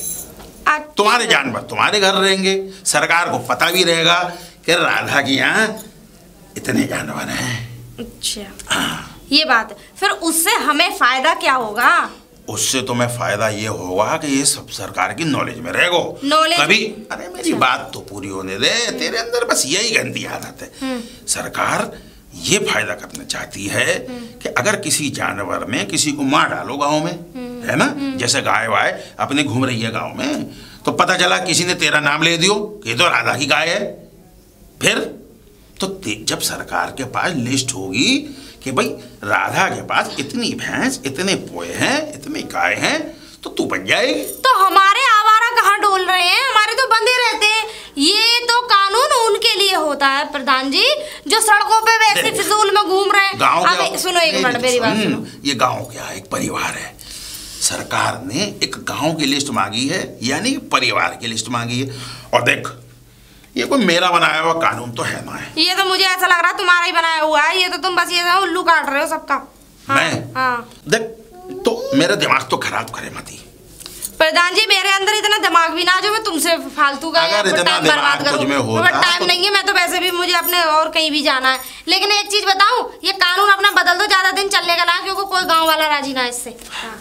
तुम्हारे जानवर तुम्हारे घर रहेंगे, सरकार को पता भी रहेगा कि राधा की यहाँ इतने जानवर हैं। अच्छा ये बात है। फिर उससे हमें फायदा क्या होगा? उससे तुम्हें फायदा ये होगा कि ये सब सरकार की नॉलेज में रहेगो। नॉलेज कभी अरे मेरी बात तो पूरी होने दे, तेरे अंदर बस यही गंदी आदत है। सरकार ये फायदा करना चाहती है कि अगर किसी जानवर में किसी को मार डालो गांव में, है ना, जैसे गाय वाय अपने घूम रही है गांव में, तो पता चला किसी ने तेरा नाम ले दियो कि ये तो राधा की गाय है, फिर तो जब सरकार के पास लिस्ट होगी कि भाई राधा के पास इतनी भैंस, इतने पोए हैं, इतनी गाय हैं, तो तू बन जाएगी। तो हमारे आवारा कहाँ डोल रहे हैं? हमारे तो बंधे रहते हैं। ये तो कानून उनके लिए होता है प्रधान जी, जो सड़कों पे वैसे फिजूल में घूम रहे हैं। गाँव सुनो एक मिनट मेरी बात सुनो। ये गाँव क्या है, एक परिवार है। सरकार ने एक गाँव की लिस्ट मांगी है, यानी परिवार की लिस्ट मांगी है। और देख ये कोई मेरा बनाया हुआ कानून तो है ना है। ये तो मुझे ऐसा लग रहा है तुम्हारा ही बनाया हुआ है। ये तो तुम बस ये उल्लू काट रहे हो सबका। हाँ, मैं हाँ। देख तो मेरा दिमाग तो खराब करे मती प्रधान जी, मेरे अंदर इतना दिमाग भी ना जो मैं तुमसे फालतू का अगर इतना बर्बाद करूं। टाइम तो... नहीं है, मैं तो वैसे भी मुझे अपने और कहीं भी जाना है। लेकिन एक चीज बताऊं, ये कानून अपना बदल दो, ज्यादा दिन चलने का ना, क्योंकि कोई गाँव वाला राजी ना इससे। हाँ।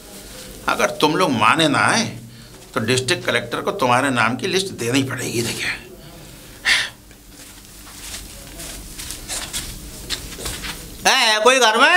अगर तुम लोग माने ना आए तो डिस्ट्रिक्ट कलेक्टर को तुम्हारे नाम की लिस्ट देनी पड़ेगी। देखिए है कोई घर में?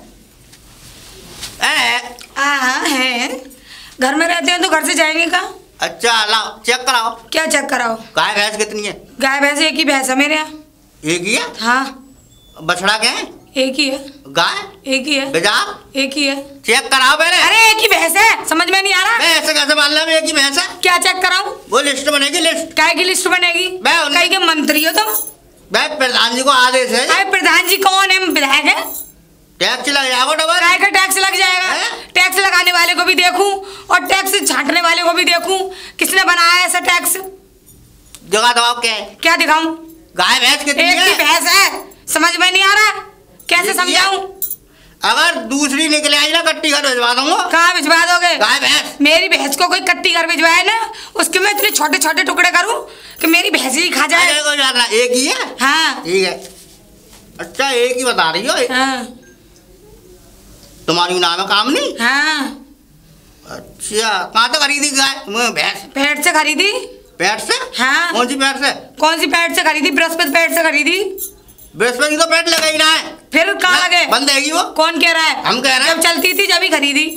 है हाँ है, घर में रहते हैं तो घर से जाएंगे कहाँ? अच्छा लाओ चेक कराओ। क्या चेक कराओ? गाय भैंस कितनी है? गाय भैंस एक ही भैंस है मेरे यहाँ। एक ही है? हाँ। बछड़ा क्या है? एक ही है। गाय एक ही है। बेजार एक ही है। चेक कराओ पहले। अरे एक ही भैंस है, समझ में नहीं आ रहा? मैं ऐसे कैसे मान लिया एक ही भैंस है? क्या चेक कराऊं? वो लिस्ट बनेगी। लिस्ट काय की लिस्ट बनेगी? कहीं के मंत्री हो तुम? भाई प्रधान जी को आदेश है। अरे प्रधान जी कौन है? विधायक है। टैक्स लग जाएगा डबल। काय का टैक्स लग जाएगा? टैक्स लगाने वाले को भी देखूं और टैक्स छांटने वाले को भी देखूं, किसने बनाया ऐसा टैक्स? जगह दबाव क्या है? क्या दिखाऊं? गाय भैंस कितनी है? एक ही भैंस है, समझ में नहीं आ रहा, कैसे समझाऊं? अगर दूसरी निकले आई ना कट्टी घर भिजवा दूंगा। कहाँ भिजवा दोगे? गाय भैंस। मेरी भैंस को कोई कट्टी घर भिजवाए ना, उसके मैं इतने छोटे छोटे टुकड़े करूं कि मेरी भैंस ही खा जाए। एक ही है? हाँ ठीक है। अच्छा एक ही बता रही हो? हाँ। तुम्हारी नाम है कामनी? हाँ। अच्छा कहाँ से खरीदी गाय भैंस? पेट से खरीदी। पेट से? हाँ। कौन सी पेट से? कौन सी पेट से खरीदी? बृहस्पति पेट से खरीदी। बृहस्पति तो पेट लगा ही ना है। फिर कहाँ लगे? बंद है वो। कौन कह रहा है? हम कह रहे हैं। जब चलती थी जब ही खरीदी।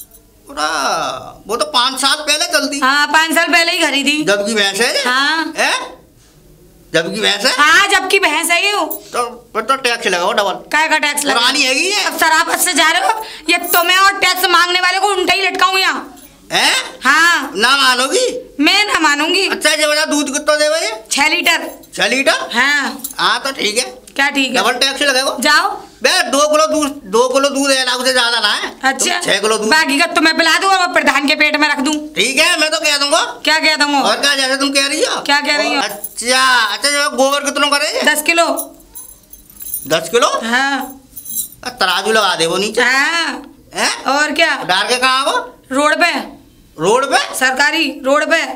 वो तो पाँच साल पहले चलती। हाँ पाँच साल पहले ही खरीदी। जबकि भैंस है? हाँ। है? जबकि भैंस है? हाँ जबकि भैंस है ये। तो फिर तो टैक्स लगाओ डबल। काय का टैक्स लगा? पुरानी है ये। अब शराफत से जा रहे हो? ये तुम्हें और टैक्स मांगने वाले को उल्टा ही लटकाऊं यहाँ। है? हाँ। ना मानोगी? मैं ना मानूंगी। अच्छा ये बता दूध कितना देवे ये? छह लीटर। छह लीटर? हाँ। हाँ तो ठीक है। क्या ठीक है? डबल टैक्स लगेगा। जाओ। बे दो किलो दूध दो किलो दूध है से ज्यादा ना है। अच्छा छह किलो दूध। बाकी का तुम्हें पिला दूँ और प्रधान के पेट में रख दूँ। ठीक है मैं तो कह दूंगा। क्या कह दूंगा? और क्या जैसे तुम कह रही हो? क्या कह रही हो? अच्छा अच्छा गोबर कितना करे? दस किलो। दस किलो? हाँ। तराजू लगा दे वो नीचे। हाँ। है? और क्या? डाल के कहाँ वो? रोड पे। रोड पे? सरकारी रोड पे।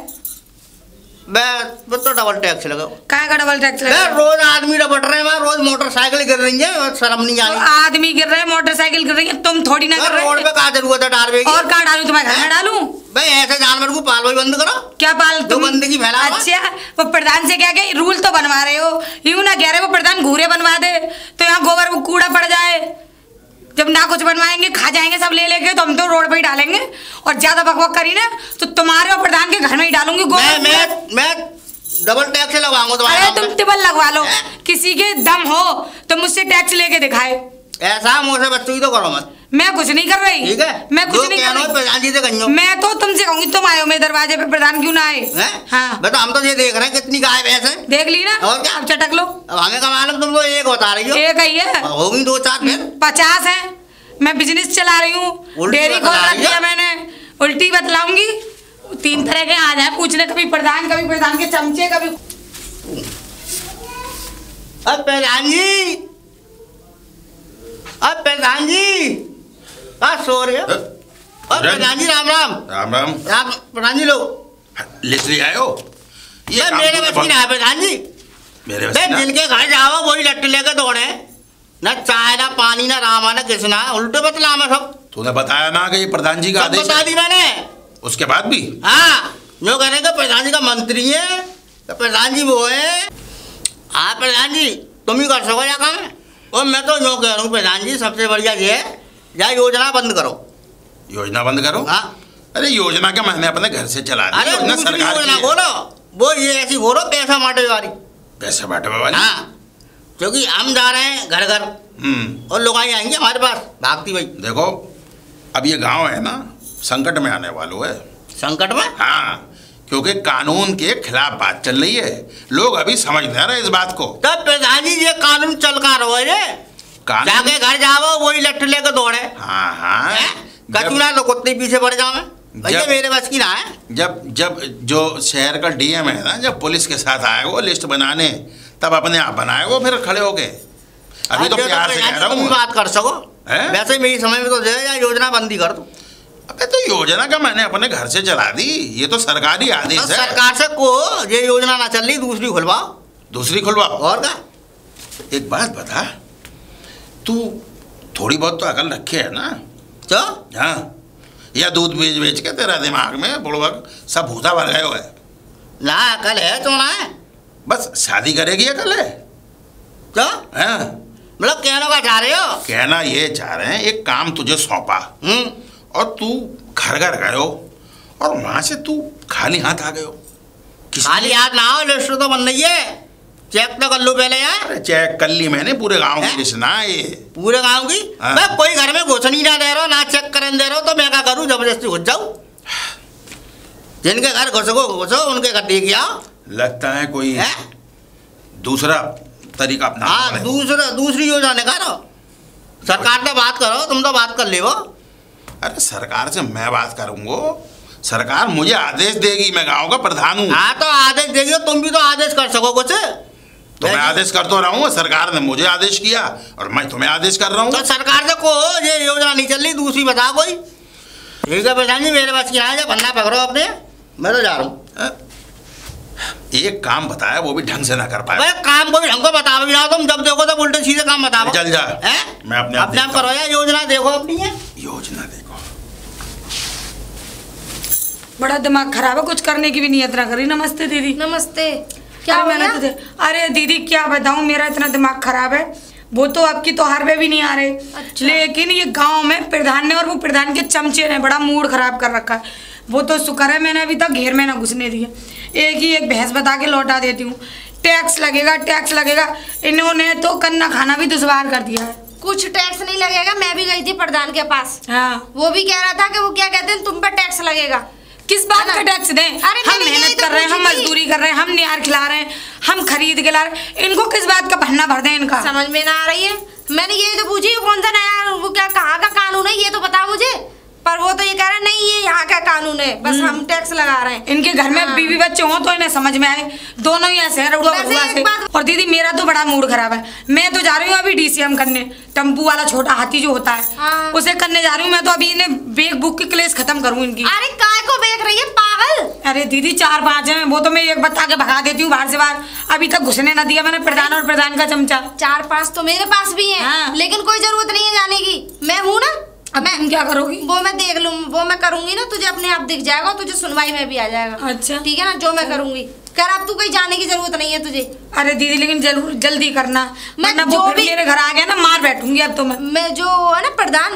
बे तो डबल टैक्स लगाओ। काय का डबल टैक्स लगाओ? रोज आदमी रपट रहे हैं, रोज मोटरसाइकिल गिर रही है, शर्म नहीं आ रही? तो आदमी गिर रहे हैं, मोटरसाइकिल गिर रही है, तुम थोड़ी ना कर रहे। रोड पे कहाँ जरूरत है डालने की? और कहाँ डालूं? तुम्हारे घर में डालूं? भाई ऐसे जानवर को पालो ही बंद करो। क्या पाल? तुम गंदगी फैला। अच्छा वो प्रधान से क्या क्या रूल तो बनवा रहे हो, यूं ना कह रहे वो प्रधान घूरे बनवा दे तो यहाँ गोबर को कूड़ा पड़ जाए। जब ना कुछ बनवाएंगे खा जाएंगे सब ले लेके, तो हम तो रोड पे ही डालेंगे। और ज्यादा बकबक करी ना तो तुम्हारे और प्रधान के घर में ही डालूंगी गोबर। मैं मैं मैं डबल टैक्स लगाऊंगा तुम्हारे अरे नाम तुम पे। टिबल लगवा लो, हैं? किसी के दम हो तो मुझसे टैक्स लेके दिखाए। ऐसा मुझसे बच्चों की तो करो मत, मैं कुछ नहीं कर रही। ठीक है? मैं कुछ जो नहीं कर कहना हो रही। प्रधान जी से कहियो। मैं तो तुमसे कहूंगी, तुम आए हो मेरे दरवाजे पे, प्रधान क्यों ना आए? हैं? हाँ बेटा हम तो ये देख रहे हैं कितनी गाय भैंस है। देख ली ना, और क्या? अब चटक लो। अब हमें का मालूम, तुम तो एक बता रही हो। एक ही है, और होगी दो चार फिर। पचास है। मैं बिजनेस चला रही हूँ, उल्टी डेयरी खोल बतला रखी रही है? है मैंने। उल्टी बतलाऊंगी। तीन तरह के आ जाए पूछने, कभी प्रधान, कभी प्रधान के चमचे, कभी। अब प्रधान जी, अब प्रधान जी क्या सो रहे हो? अब प्रधान जी राम राम। राम राम। राम प्रधान जी लो। लिख ले आयो ये बे, काम मेरे तूने बस की ना है प्रधान जी। मेरे बस बे, की ना। जिनके घर जाओ वही लट्टे लेके दौड़े, न चाय ना पानी ना रामा ना कृष्णा, उल्टे बतला में सब। तूने बताया ना कि ये प्रधान जी का सब आदेश बता है। दी मैंने। उसके बाद भी हाँ, जो कहने का प्रधान जी का मंत्री है तो प्रधान जी वो है। हाँ प्रधान जी, तुम ही कर सको या काम है। और मैं तो यूँ कह रहा हूँ प्रधान जी, सबसे बढ़िया ये है या योजना बंद करो। योजना बंद करो। हाँ, अरे योजना क्या, मैंने अपने घर से चला दी। अरे योजना दूसरी सरकार योजना की है। बोलो, वो ये ऐसी बोलो पैसा माटे वाली। पैसे बांटे वाली। हाँ, क्योंकि हम जा रहे हैं घर घर हम्म और लोग आई आएंगे हमारे पास भागती भाई। देखो, अब ये गांव है ना, संकट में आने वालों है। संकट में? हाँ, क्योंकि कानून के खिलाफ बात चल रही है। लोग अभी समझ नहीं रहे इस बात को। तब प्रधान जी ये कानून चल का रहो ये, कानून जाके घर जाओ वही लट्ठ लेके दौड़े। हाँ हाँ। कचूना तो कुत्ते पीछे पड़ जाओ। भैया जब- मेरे बस की ना है। जब जब जो शहर का डीएम है ना, जब पुलिस के साथ आएगा वो लिस्ट बनाने, तब अपने आप बनाएगा फिर खड़े होके। अभी तो आज प्यार से प्रधान कह जी रहा तुम भी हूँ। बात कर सको। हैं? वैसे मेरी समय में तो जो है या योजना बंदी कर दो। अबे तो योजना का मैंने अपने घर से चला दी, ये तो सरकारी आदेश तो है। सरकार से को ये योजना ना चल रही, दूसरी खुलवाओ। दूसरी खुलवाओ। और क्या? एक बात बता, तू थोड़ी बहुत तो अकल रखे है ना? तो हाँ, या दूध बेच बेच के तेरा दिमाग में बुड़बक सब भूसा भर गए हो है। ना कल है तो ना है। बस शादी करेगी अकल है। तो हाँ, मतलब कहने का चाह रहे हो? कहना ये चाह रहे हैं, एक काम तुझे सौंपा हम्म, और तू घर घर गए हो और वहां से तू खाली हाथ आ गए हो। किसी- खाली हाथ ना हो, लिस्ट तो बन रही है। चेक तो कर लो पहले यार। अरे चेक कर ली मैंने पूरे गांव हैं? की लिस्ट ना ये। पूरे गांव की? हाँ। मैं कोई घर में घुसनी ना दे रहा हो, ना चेक करने दे रहा हो, तो मैं क्या करूं, जबरदस्ती घुस जाऊं? जिनके घर घुसो घुसो उनके घर देख आओ। लगता है कोई हैं? दूसरा तरीका अपना। हाँ, दूसरा दूसरी योजना निकालो। सरकार से बात करो, तुम तो बात कर ले वो। अरे सरकार से मैं बात करूंगा, सरकार मुझे आदेश देगी, मैं गांव का प्रधान हूँ। हाँ, तो आदेश देगी, तुम भी तो आदेश कर सको कुछ। तो मैं आदेश कर तो रहा हूँ, सरकार ने मुझे आदेश किया और मैं तुम्हें आदेश कर रहा हूँ। तो सरकार से को ये योजना नहीं चल रही, दूसरी बताओ कोई। ठीक है प्रधान जी, मेरे पास क्या है, बन्ना पकड़ो अपने, मैं तो जा रहा हूँ। एक काम बताया वो भी ढंग से ना कर पाए। भाई काम को भी हमको बताओ भी ना, तुम जब देखो तो उल्टे सीधे काम बताओ। चल जा। हैं? मैं अपने आप अपने आप देखता करो या योजना देखो अपनी है। योजना देखो। बड़ा दिमाग खराब है, कुछ करने की भी नियत ना करी। नमस्ते दीदी। नमस्ते। क्या अरे हो मैंने गया? तुझे अरे दीदी क्या बताऊं, मेरा इतना दिमाग खराब है। वो तो आपकी त्योहार पे भी नहीं आ रहे। अच्छा। लेकिन ये गांव में प्रधान ने और वो प्रधान के चमचे ने बड़ा मूड खराब कर रखा है। वो तो शुक्र है मैंने अभी तक घेर में ना घुसने दिए। एक ही एक भैंस बता के लौटा देती हूँ, टैक्स लगेगा टैक्स लगेगा। इन्होंने तो कन्ना खाना भी दुश्वार कर दिया है। कुछ टैक्स नहीं लगेगा। मैं भी गई थी प्रधान के पास, हाँ, वो भी कह रहा था कि वो क्या कहते हैं, तुम पे टैक्स लगेगा। किस बात है का ना? टैक्स दें? अरे हम मैंने यही मेहनत तो कर रहे हैं, हम पूछी थी। मजदूरी कर रहे हैं, हम नियार खिला रहे हैं, हम खरीद के ला रहे हैं। इनको किस बात का भरना भर दें इनका? समझ में ना आ रही है। मैंने यही तो पूछी, कौन सा नया, वो क्या कहाँ का कानून है ये तो बता मुझे। पर वो तो ये कह रहा नहीं ये यहाँ का कानून है, बस हम टैक्स लगा रहे हैं। इनके घर में हाँ। बीवी बच्चे हों तो इन्हें समझ में आए। दोनों ही ऐसे हैं रउआ वैसे बउआ एक से। बात- और दीदी मेरा तो बड़ा मूड खराब है। मैं तो जा रही हूँ अभी डीसीएम करने, टम्पू वाला छोटा हाथी जो होता है, हाँ। उसे करने जा रही हूँ। मैं तो अभी इन्हें बेग बुक की क्लेस खत्म करूँ इनकी। अरे काय को बेच रही है पागल? अरे दीदी चार पांच हैं, वो तो मैं एक बता के भगा देती हूँ बाहर से बाहर। अभी तक घुसने ना दिया मैंने प्रधान और प्रधान का चमचा। चार पांच तो मेरे पास भी हैं, हाँ। लेकिन कोई जरूरत नहीं है जाने की। मैं हूँ ना, अब तुम क्या करोगी? वो मैं देख लूँ, वो मैं करूंगी ना, तुझे अपने आप दिख जाएगा, तुझे सुनवाई में भी आ जाएगा। अच्छा। ठीक है ना, जो मैं करूंगी कर। अब तू कहीं जाने की जरूरत नहीं है तुझे। अरे दीदी लेकिन जरूर जल्दी करना, मैं वरना जो वो फिर भी- मेरे घर आ गया ना मार बैठूंगी अब तो मैं। मैं जो है ना प्रधान,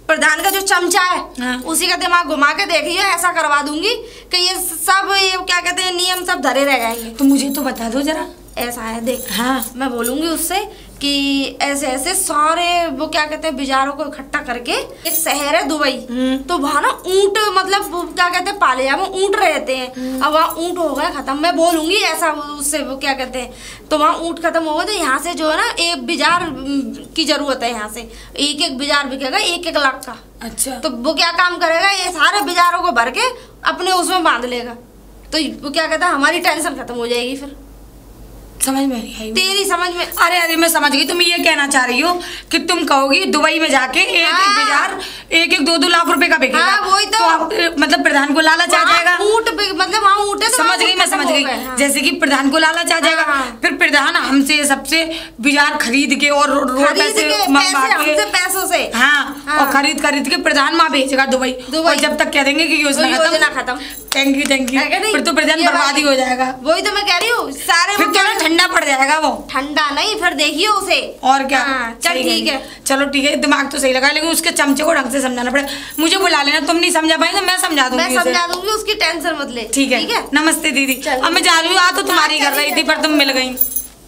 प्रधान का जो चमचा है हाँ। उसी का दिमाग घुमा के देखिए, ऐसा करवा दूंगी कि ये सब ये क्या कहते हैं नियम सब धरे रह जाएंगे। तो मुझे तो बता दो जरा। ऐसा है देख, हाँ। मैं बोलूंगी उससे कि ऐसे ऐसे सारे वो क्या कहते हैं बिजारों को इकट्ठा करके एक शहर है दुबई, तो वहाँ ना ऊंट मतलब वो क्या कहते हैं पाले जाए, वो ऊंट रहते हैं। अब वहाँ ऊंट हो गए खत्म, मैं बोलूंगी ऐसा उससे वो क्या कहते हैं, तो वहाँ ऊंट खत्म हो गए तो यहाँ से जो है ना एक बाजार की जरूरत है, यहाँ से एक एक बाजार बिकेगा एक एक लाख का। अच्छा। तो वो क्या काम करेगा, ये सारे बाजारों को भर के अपने उसमें बांध लेगा, तो वो क्या कहता है हमारी टेंशन खत्म हो जाएगी। फिर समझ में नहीं आई तेरी समझ में। अरे अरे मैं समझ गई, तुम ये कहना चाह रही हो कि तुम कहोगी दुबई में जाके एक एक हाँ। बाजार एक एक दो दो लाख रुपए का बिकेगा। हाँ, वही तो। तो आप, मतलब प्रधान को लालच आ जाएगा। ऊंट मतलब वहाँ ऊंट है तो समझ वहाँ गई ऊंट मैं खत्म समझ हो गई। गए, हाँ। जैसे कि प्रधान को लालच आ जाएगा, हाँ। फिर प्रधान हमसे सबसे बाजार खरीद के और रोड खरीद पैसे के मंगवा पैसे के हमसे पैसों से हाँ, हाँ। और खरीद खरीद के प्रधान वहाँ भेजेगा दुबई। दुबई। और जब तक कह देंगे कि योजना योजना खत्म। थैंक यू थैंक यू, है कि नहीं? फिर तो प्रधान ये बर्बाद ही हो जाएगा। वही तो मैं कह रही हूँ सारे फिर वो तो क्या- ना ठंडा पड़ जाएगा वो। ठंडा नहीं, फिर देखिए उसे। और क्या। हाँ, चल सही ठीक कह है। रही। चलो ठीक है, दिमाग तो सही लगा, लेकिन उसके चमचे को ढंग से समझाना पड़ेगा। मुझे बुला लेना, तुम नहीं समझा पाए तो मैं समझा दूंगी मैं उसे। समझा दूंगी, उसकी टेंशन मत ले। ठीक है, ठीक है। नमस्ते दीदी। चल। अब मैं जा रही हूँ, आ तो तुम्हारी हाँ, कर रही चल, थी चल, पर तुम मिल गई।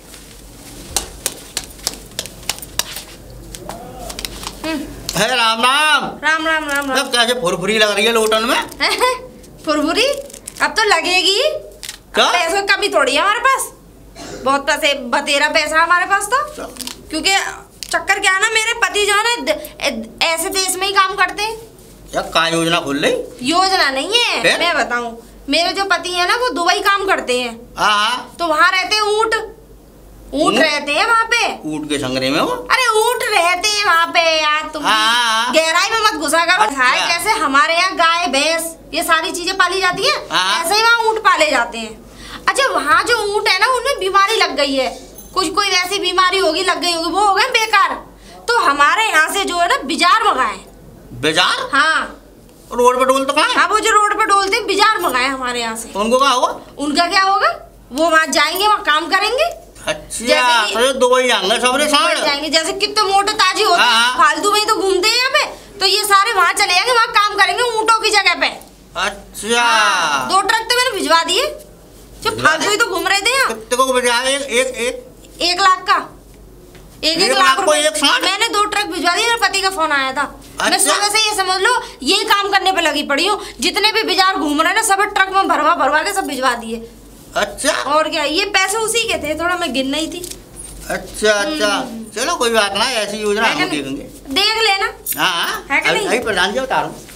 है राम राम। राम राम राम राम। अब कैसे फुरफुरी लग रही है लोटन में? फुरफुरी अब तो लगेगी। क्या? अब पैसों की कमी थोड़ी है हमारे पास, बहुत पैसे बतेरा पैसा है हमारे पास तो। क्योंकि चक्कर क्या है ना, मेरे पति जो है ना द- ऐसे देश में ही काम करते हैं। क्या का योजना खुल रही? योजना नहीं है, फिर? मैं बताऊं, मेरे जो पति है ना वो दुबई काम करते हैं, हाँ, तो वहाँ रहते हैं ऊंट ऊंट ऊंट? रहते हैं वहाँ पे। ऊँट के संगरे में वो। अरे ऊंट रहते हैं वहाँ पे यार, तुम हाँ। गहराई में मत घुसा करो। अच्छा। हाँ, जैसे हमारे यहाँ गाय भैंस ये सारी चीजें पाली जाती है, हाँ। ऐसे ही वहाँ ऊंट पाले जाते हैं। अच्छा, वहाँ जो ऊंट है ना उनमें बीमारी लग गई है, कुछ कोई वैसी बीमारी होगी लग गई होगी, वो हो गए बेकार। तो हमारे यहाँ से जो है ना बाजार मंगाए। बाजार? हाँ रोड पे डोल तो कहाँ है? हाँ, वो जो रोड पे डोलते हैं बाजार मंगाए हमारे यहाँ से। तो उनको क्या होगा? उनका क्या होगा, वो वहाँ जाएंगे, वहाँ काम करेंगे। अच्छा, जैसे कि- तो ये दुबई जाएंगे सबरे साढ़। जाएंगे, जैसे कितने मोटे ताजी होते हैं, हाँ। फालतू में ही तो घूमते हैं यहाँ पे, तो ये सारे वहाँ चले जाएंगे, वहाँ काम करेंगे ऊँटों की जगह पे। अच्छा, हाँ, दो ट्रक तो मैंने भिजवा दिए, जो भिजवा फालतू ही तो घूम रहे थे यहाँ। कितने को बचा? एक एक एक एक लाख का एक एक एक लाख लाख को रुपए एक साथ? मैंने दो ट्रक भिजवा दिए, मेरे पति का फोन आया था। मैं अच्छा। सुबह से ये समझ लो ये काम करने पे लगी पड़ी हूँ, जितने भी बाजार घूम रहे हैं ना सब ट्रक में भरवा भरवा के सब भिजवा दिए। अच्छा और क्या, ये पैसे उसी के थे, थोड़ा मैं गिन नहीं थी। अच्छा अच्छा, चलो कोई बात ना, ऐसी योजना है कि हम नहीं? देखेंगे। देख लेना। हाँ, है कि अभी नहीं? अभी प्रधान जी बता रहा हूँ।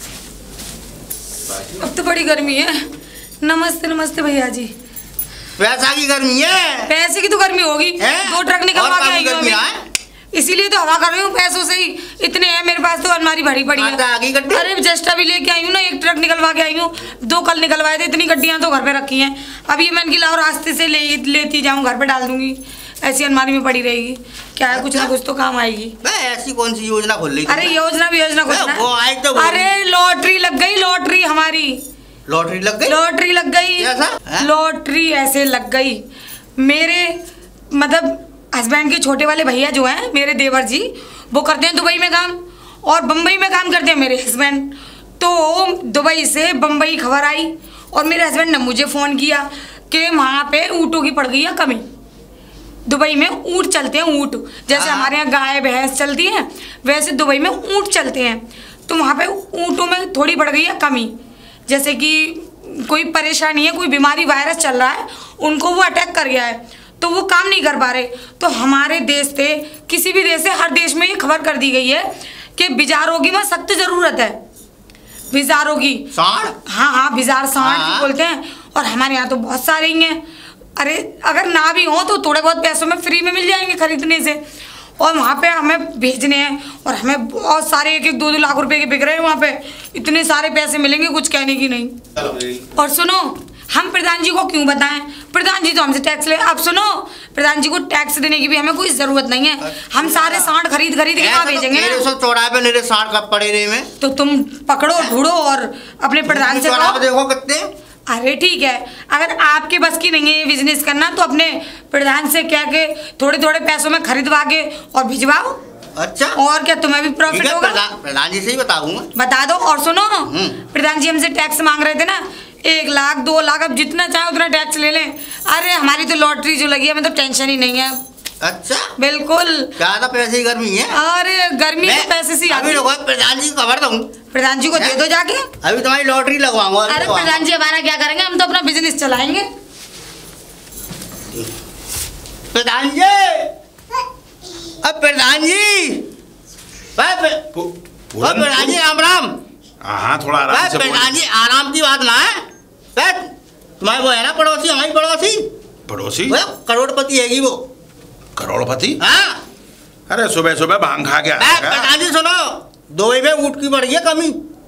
अब तो बड़ी गर्मी है। नमस्ते नमस्ते भैया जी। पैसा की गर्मी है। पैसे की तो गर्मी होगी, हैं? दो ट्रक निकलवा और के काफी आई हूँ गर्मी अभी। है। इसीलिए तो हवा कर रही हूँ पैसों से ही, इतने हैं मेरे पास तो अलमारी भरी पड़ी आता है। आगे गड्डी? अरे जस्ट अभी लेके आई हूँ ना, एक ट्रक निकलवा के आई हूँ, दो कल निकलवाए थे, इतनी गड्डियाँ तो घर पे रखी हैं। अब ये मैं इनकी लाओ रास्ते से ले लेती जाऊँ, घर पे डाल दूंगी, ऐसी अलमारी में पड़ी रहेगी। क्या है, कुछ ना कुछ तो काम आएगी। बे, ऐसी कौन सी योजना खुल रही? अरे योजना भी योजना कुछ ए, वो आई तो ना। बोल। अरे लॉटरी लग गई, लॉटरी हमारी लॉटरी लग गई? लॉटरी लग गई। कैसा? हैं? लॉटरी ऐसे लग गई, मेरे मतलब हस्बैंड के छोटे वाले भैया जो हैं मेरे देवर जी, वो करते हैं दुबई में काम और बम्बई में काम करते हैं मेरे हस्बैंड। तो दुबई से बम्बई खबर आई और मेरे हस्बैंड ने मुझे फ़ोन किया कि वहाँ पे ऊँटों की पड़ गई है कमी। दुबई में ऊँट चलते हैं, ऊँट जैसे हाँ। हमारे यहाँ गाय भैंस चलती हैं वैसे दुबई में ऊँट चलते हैं। तो वहाँ पे ऊँटों में थोड़ी पड़ गई है कमी, जैसे कि कोई परेशानी है, कोई बीमारी वायरस चल रहा है, उनको वो अटैक कर गया है तो वो काम नहीं कर पा रहे। तो हमारे देश से, किसी भी देश से, हर देश में ये खबर कर दी गई है कि बिजारों की में सख्त ज़रूरत है, बिजारों की। साढ़? हाँ हाँ, बिजार साढ़ हाँ। बोलते हैं, और हमारे यहाँ तो बहुत सारे ही हैं। अरे अगर ना भी हो तो थोड़े बहुत पैसों में फ्री में मिल जाएंगे खरीदने से, और वहाँ पे हमें भेजने हैं और हमें बहुत सारे एक एक दो दो लाख रुपए के बिक रहे हैं वहाँ पे, इतने सारे पैसे मिलेंगे कुछ कहने की नहीं। और सुनो, हम प्रधान जी को क्यों बताएं, प्रधान जी तो हमसे टैक्स ले। अब सुनो, प्रधान जी को टैक्स देने की भी हमें कोई जरूरत नहीं है, हम सारे सांड खरीद खरीद के कहाँ भेजेंगे मेरे ना। सब चौराहे पे मेरे सांड कब पड़े रहे में? तो तुम पकड़ो ढूंढो और अपने प्रधान से चौराहे पे कहो। देखो कितने। अरे ठीक है, अगर आपके बस की नहीं है ये बिजनेस करना तो अपने प्रधान से कह के थोड़े थोड़े पैसों में खरीदवा के और भिजवाओ। अच्छा, और क्या तुम्हें भी ठीक प्रॉफिट है, होगा। प्रधान प्रधान जी से ही बताऊंगा। बता दो। और सुनो, हम्म। प्रधान जी हमसे टैक्स मांग रहे थे ना, एक लाख दो लाख, अब जितना चाहे उतना टैक्स ले लें। अरे हमारी तो लॉटरी जो लगी है, हमें तो टेंशन ही नहीं है। अच्छा, बिल्कुल। ज्यादा पैसे की गर्मी है। अरे गर्मी मैं के पैसे से अभी रुको, प्रधान जी को खबर दूं। प्रधान जी को दे दो जाके। अभी तुम्हारी लॉटरी लगवाऊंगा। अरे प्रधान जी हमारा क्या करेंगे, हम तो अपना बिजनेस चलाएंगे। प्रधान जी, अब प्रधान जी, भाई प्र- पु- भाई प्रधान जी राम राम। हाँ हाँ, थोड़ा आराम भाई से बोल। प्रधान जी आराम की बात ना है। भाई तुम्हारे वो है ना पड़ोसी, हमारी पड़ोसी, पड़ोसी वो करोड़पति हैगी वो। करोड़पति। हाँ अरे सुबह सुबह भांग खा गया भाई प्रधान जी सुनो, दुबई में ऊँट की बढ़ गई है कमी।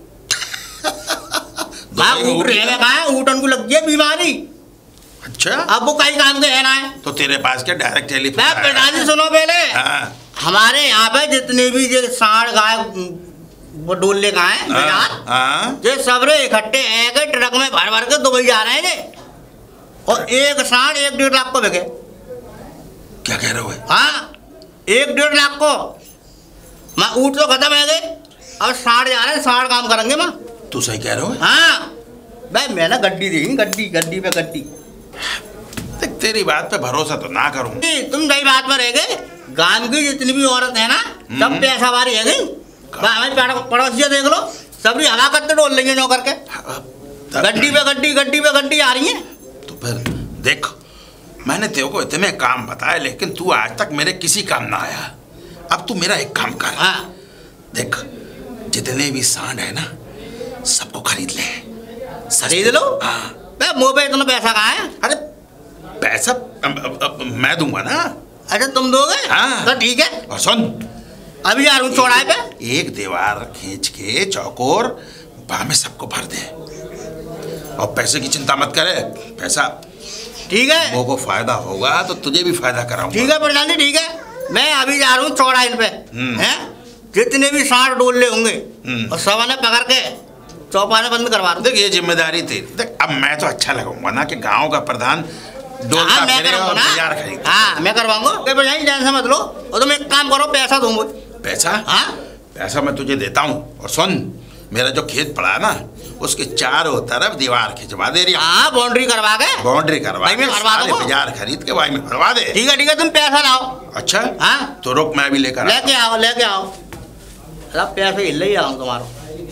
हाँ में ऊँट ऊँट की रहने का है, ऊँटन को लग गई है बीमारी। अच्छा, अब वो कई काम के है ना है। तो तेरे पास क्या डायरेक्ट टेलीफोन भाई आया? प्रधान जी सुनो पहले, हाँ हमारे यहाँ पे जितने भी जो सांड गाय वो डोले का है हाँ, बाजार, हाँ। ये सबरे इकट्ठे एक ट्रक में भर भर के दुबई जा रहे हैं ये। और एक सांड एक डेढ़ लाख को बिके। क्या कह रहे हो? हाँ, एक डेढ़ लाख को। मैं ऊँट तो खत्म है गए, अब सांड जा रहे हैं, सांड काम करेंगे माँ। तू सही कह रहे हो? हाँ भाई मैं ना गड्डी देखी, गड्डी गड्डी पे गड्डी। देख, तेरी बात पे भरोसा तो ना करूं। जी, तुम सही बात पर रह गए। गांव की जितनी भी औरत है ना, सब पैसा वाली है गई। हमारी पड़ोसियाँ देख लो, सबरी हवा करते डोल लेंगे नो करके। गड्डी पे गड्डी गड्डी पे गड्डी आ रही है। तो फिर देख, मैंने तेरे को इतने काम बताए, लेकिन तू आज तक मेरे किसी काम ना आया। अब तू मेरा एक काम कर। हाँ देख, जितने भी सांड है ना, सबको खरीद ले। खरीद लो। हाँ। भाई मुँह पे इतना पैसा कहाँ है? अरे पैसा अब, अब, अब, मैं दूंगा ना। अच्छा तुम दोगे? हाँ। तो ठीक है, और सुन, अभी आ रहा हूँ चौराहे पे। एक दीवार खींच के चौकोर बा में सबको भर दे। और पैसे की चिंता मत करे, पैसा ठीक है, वो को फायदा होगा तो तुझे भी फायदा कराऊंगा। ठीक है प्रधान जी, ठीक है। मैं अभी जा रहा हूँ चौराहे पे। हम्म। हैं? जितने भी सांड डोले होंगे हम्म। और सब ने पकड़ के चौपाने बंद करवा दो। देख, ये जिम्मेदारी थी। देख, अब मैं तो अच्छा लगाऊंगा ना कि गांव का प्रधान डोलता हाँ मैं फिरे करूँगा और बाजार ना। खरीदता। हाँ मैं करवाऊंगा, कोई प्रधान जी टेंशन मत लो। और तुम एक काम करो, पैसा दूंगा। पैसा? हाँ पैसा मैं तुझे देता हूँ। और सुन, मेरा जो खेत पड़ा है ना, उसके चारों तरफ दीवार खिंचवा दे रही हूँ। हाँ बाउंड्री करवा के बाउंड्री करवा भाई मैं के करवा सारे दूंगा। बाजार खरीद के भाई में भरवा दे। ठीक है ठीक है, तुम पैसा लाओ। अच्छा हाँ तो रुक, मैं भी लेकर आता लेके आओ लेके आओ। सब पैसे हिल ही आऊँ तुम्हारा।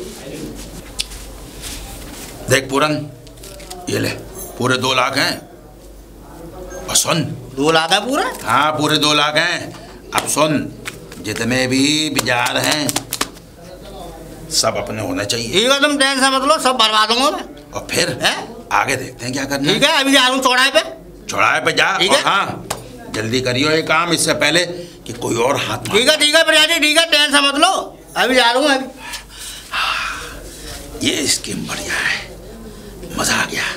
हूं। देख पूरन, ये ले, पूरे दो लाख हैं। और सुन, दो लाख है पूरा? हाँ पूरे दो लाख हैं। अब सुन, जितने भी बाजार हैं सब अपने होने चाहिए। ठीक है, तुम टेंशन मत लो, सब भरवा दूंगा मैं। और फिर हैं? आगे देखते हैं क्या करना ठीक है, अभी जा रहा हूँ चौराहे पे। चौराहे पे जा। ठीक और है। हाँ, जल्दी करियो ये काम, इससे पहले कि कोई और हाथ मार। ठीक है ठीक है प्रधान जी, ठीक है, टेंशन मत लो, अभी जा रहा हूँ अभी। ये स्कीम बढ़िया है, मजा आ गया।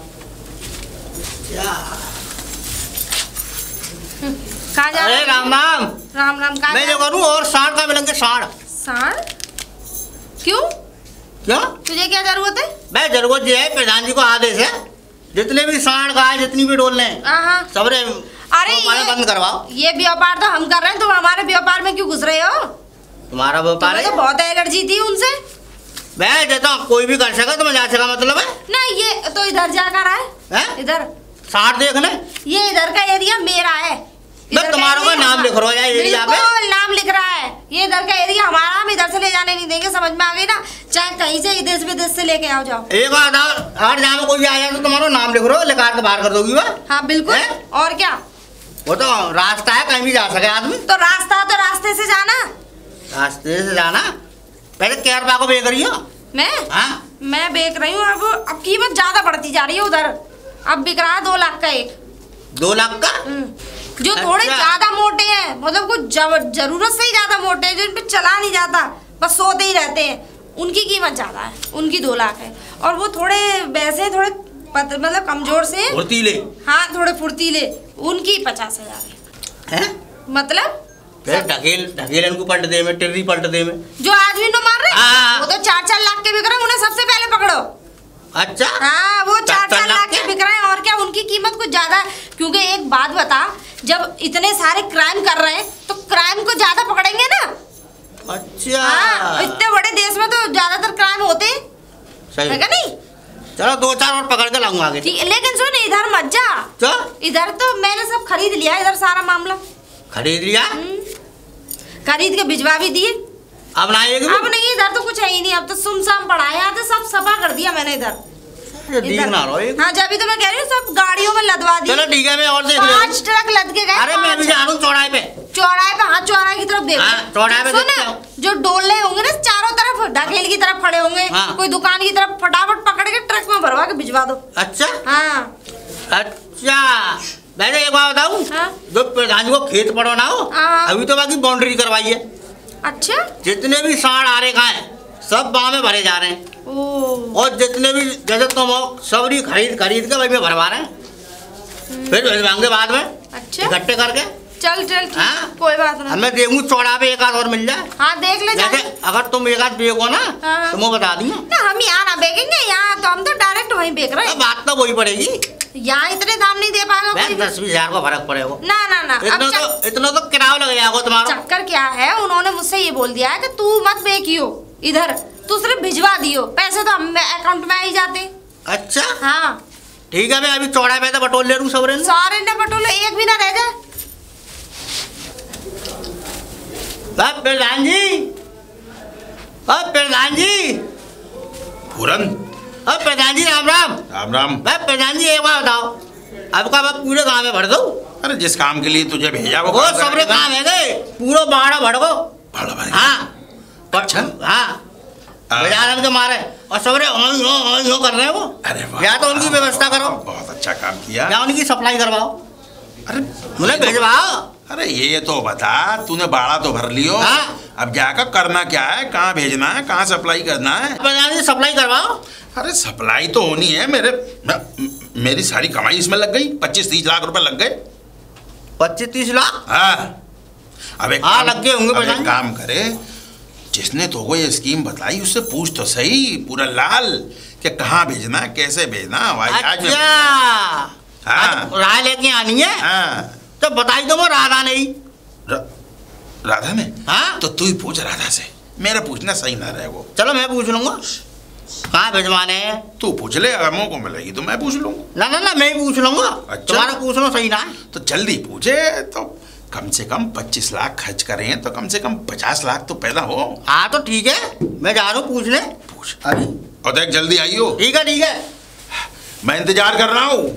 कहाँ जा अरे रहे हो? राम राम। राम राम। कहाँ मैं जा जो रहे हो? करूँ, और सांड का मिलेंगे सांड। सांड? क्यों? क्यों? तुझे क्या जरूरत है? मैं जरूरत ये है, प्रधान जी को आदेश है, जितने भी सांड गाय जितनी भी डोल लें हाँ। सबरे अरे चौपाने ये- बंद करवाओ। ये व्यापार तो हम कर रहे हैं, तुम हमारे व्यापार में क्यों घुस रहे हो? तुम्हारा व्यापार तुम्हें है, तो बहुत एलर्जी थी उनसे। मैं देता हूँ, कोई भी कर सका तो मैं जा सका, मतलब है नहीं, ये तो इधर जाकर आए। हैं? इधर, सांड देखने। ये इधर का एरिया मेरा है। इधर का तुम्हारा का एरिया नाम हमारा। लिख रहा है एरिया पे। बिल्कुल नाम लिख रहा है। ये इधर का एरिया हमारा, हम इधर से ले जाने नहीं देंगे, समझ में आ गई ना? चाहे कहीं से देश विदेश से लेके आओ जाओ। एक आधार हर जहाँ में कोई भी आया तो तुम्हारा नाम लिख रहा हो, लिखा के बाहर कर दोगी वह। हाँ बिल्कुल। हैं? और क्या? वो तो रास्ता है, कहीं भी जा सके आदमी। तो रास्ता तो रास्ते से जाना। रास्ते से जाना। पहले क्या रुपया को बेच रही हो? मैं हाँ मैं बेच रही हूँ। अब अब कीमत ज्यादा बढ़ती जा रही है उधर। अब बिक रहा है दो लाख का एक। दो लाख का। जो थोड़े अच्छा। ज्यादा मोटे हैं, मतलब कुछ जब- जरूरत से ही ज्यादा मोटे हैं, जो इन पे चला नहीं जाता, बस सोते ही रहते हैं, उनकी कीमत ज्यादा है, उनकी दो लाख है। और वो थोड़े वैसे थोड़े पत, मतलब कमजोर से हैं, फुर्तीले हाँ थोड़े फुर्तीले, उनकी पचास हजार है। हैं? मतलब फिर ढकेल ढकेल इनको पलट दे में, टिर्री पलट दे में। जो आदमी नो मार रहे हाँ। वो तो चार चार लाख के बिक रहे हैं, उन्हें सबसे पहले पकड़ो। अच्छा हाँ वो चार चार लाख के के? बिक रहे हैं। और क्या, उनकी कीमत कुछ ज्यादा है। क्योंकि एक बात बता, जब इतने सारे क्राइम कर रहे हैं तो क्राइम को ज्यादा पकड़ेंगे ना। अच्छा हाँ, इतने बड़े देश में तो ज्यादातर क्राइम होते हैं, सही है क्या नहीं? चलो दो चार और पकड़ के लाऊंगा आगे। ठीक, लेकिन सुन इधर मत जा। तो इधर तो मैंने सब खरीद लिया, इधर सारा मामला खरीद लिया, खरीद के भिजवा भी दिए। अब ना आएगी अब नहीं, इधर तो कुछ है ही नहीं, अब तो सुमसाम पड़ा है, यहाँ तो सब सफा कर दिया मैंने इधर। ठीक ना रहो एक। हाँ, जब भी तो मैं कह रही हूँ सब गाड़ियों में लदवा दी। चलो ठीक है, मैं और देख पांच ट्रक लद के गए। अरे मैं भी जा रहा हूँ चौराहे पे। चौराहे पे? हाँ, चौराहे की तरफ देखो। हाँ, चौराहे पे देखते हो। जो डोले होंगे ना चारों तरफ, ढकेल की तरफ खड़े होंगे, हाँ। कोई दुकान की तरफ, फटाफट पकड़ के ट्रक में भरवा के भिजवा दो। अच्छा हाँ अच्छा, मैंने एक बात बताऊँ, हाँ? जो प्रधान को खेत पड़ो ना हो, हाँ। अभी तो बाकी बाउंड्री करवाई है। अच्छा, जितने भी सांड आ रहे हैं सब बाह में भरे जा रहे हैं। ओ और जितने भी जैसे तुम हो सबरी खरीद खरीद के वही में भरवा रहे हैं, फिर भिजवाएंगे बाद में अच्छा, इकट्ठे करके। चल चल ठीक, हाँ? कोई बात नहीं। मैं देखूँ चौड़ा पे एक आध और मिल जाए। हाँ, देख ले जैसे जाके। अगर तुम एक आध बेगो ना हाँ। तो मैं बता दिया ना, हम यहाँ ना बेचेंगे, यहाँ तो हम तो डायरेक्ट वहीं बेच रहे हैं। बात तो वही पड़ेगी। यहाँ इतने दाम नहीं दे पाएगा कोई भी। दस बीस हजार का फर्क पड़ेगा। ना ना ना, इतना अब चक- तो इतना तो किराया लग जाएगा तुम्हारा। चक्कर क्या है, उन्होंने मुझसे ये बोल दिया है कि तू मत बेचियो इधर, तू सिर्फ भिजवा दियो, पैसे तो हम अकाउंट में आ ही जाते। अच्छा हाँ, ठीक है, मैं अभी चौड़ा पे तो बटोल ले लूँ सबरे। सारे ने बटोले, एक भी ना रह जाए। अब प्रधान जी, अब प्रधान जी, पूरन अब प्रधान जी राम राम। राम राम। मैं प्रधान जी एक बार बताओ, अब का मैं पूरे गाँव में भर दूँ? अरे जिस काम के लिए तुझे भेजा वो वो काम सबरे करेगा। काम है गए पूरा बाड़ा भर गो। बड़ा भाई। हाँ अच्छा। हाँ, हाँ। बाजार के मारे और सबरे ओं ओं ओं ओं कर रहे हैं वो। अरे वाह, या तो उनकी व्यवस्था करो, बहुत अच्छा काम किया। या उनकी सप्लाई करवाओ, अरे उन्हें भेजवाओ। अरे ये तो बता, तूने बाड़ा तो भर लियो, हाँ। अब जाकर करना क्या है, कहाँ भेजना है, कहाँ सप्लाई करना है? प्रधान जी सप्लाई करवाओ। अरे सप्लाई तो होनी है, मेरे म- मेरी सारी कमाई इसमें लग गई, पच्चीस तीस लाख रुपए लग गए। पच्चीस तीस लाख हाँ, अब एक हाँ, काम- लग गए होंगे अब एक प्रधान। काम करे, जिसने तो वो ये स्कीम बताई उससे पूछ तो सही पूरा लाल कि कहाँ भेजना है, कैसे भेजना है, हवाई जहाज में भेजना है। अच्छा हाँ। तो राय लेके आनी है, हाँ। तो बताई दो वो राधा नहीं। र- राधा ने? हाँ तो तू ही पूछ राधा से, मेरा पूछना सही ना रहे वो। चलो मैं पूछ लूंगा कहाँ भिजवाने हैं। तू पूछ ले, अगर मौको मिलेगी तो मैं पूछ लूंगा। ना ना ना मैं ही पूछ लूंगा। अच्छा। तुम्हारा पूछना सही ना है। तो जल्दी पूछे, तो कम से कम पच्चीस लाख खर्च करें तो कम से कम पचास लाख तो पैदा हो। हाँ तो ठीक है, मैं जा रहा हूँ पूछने। पूछ। अभी और देख जल्दी आइयो, ठीक है ठीक है। मैं इंतजार कर रहा हूँ।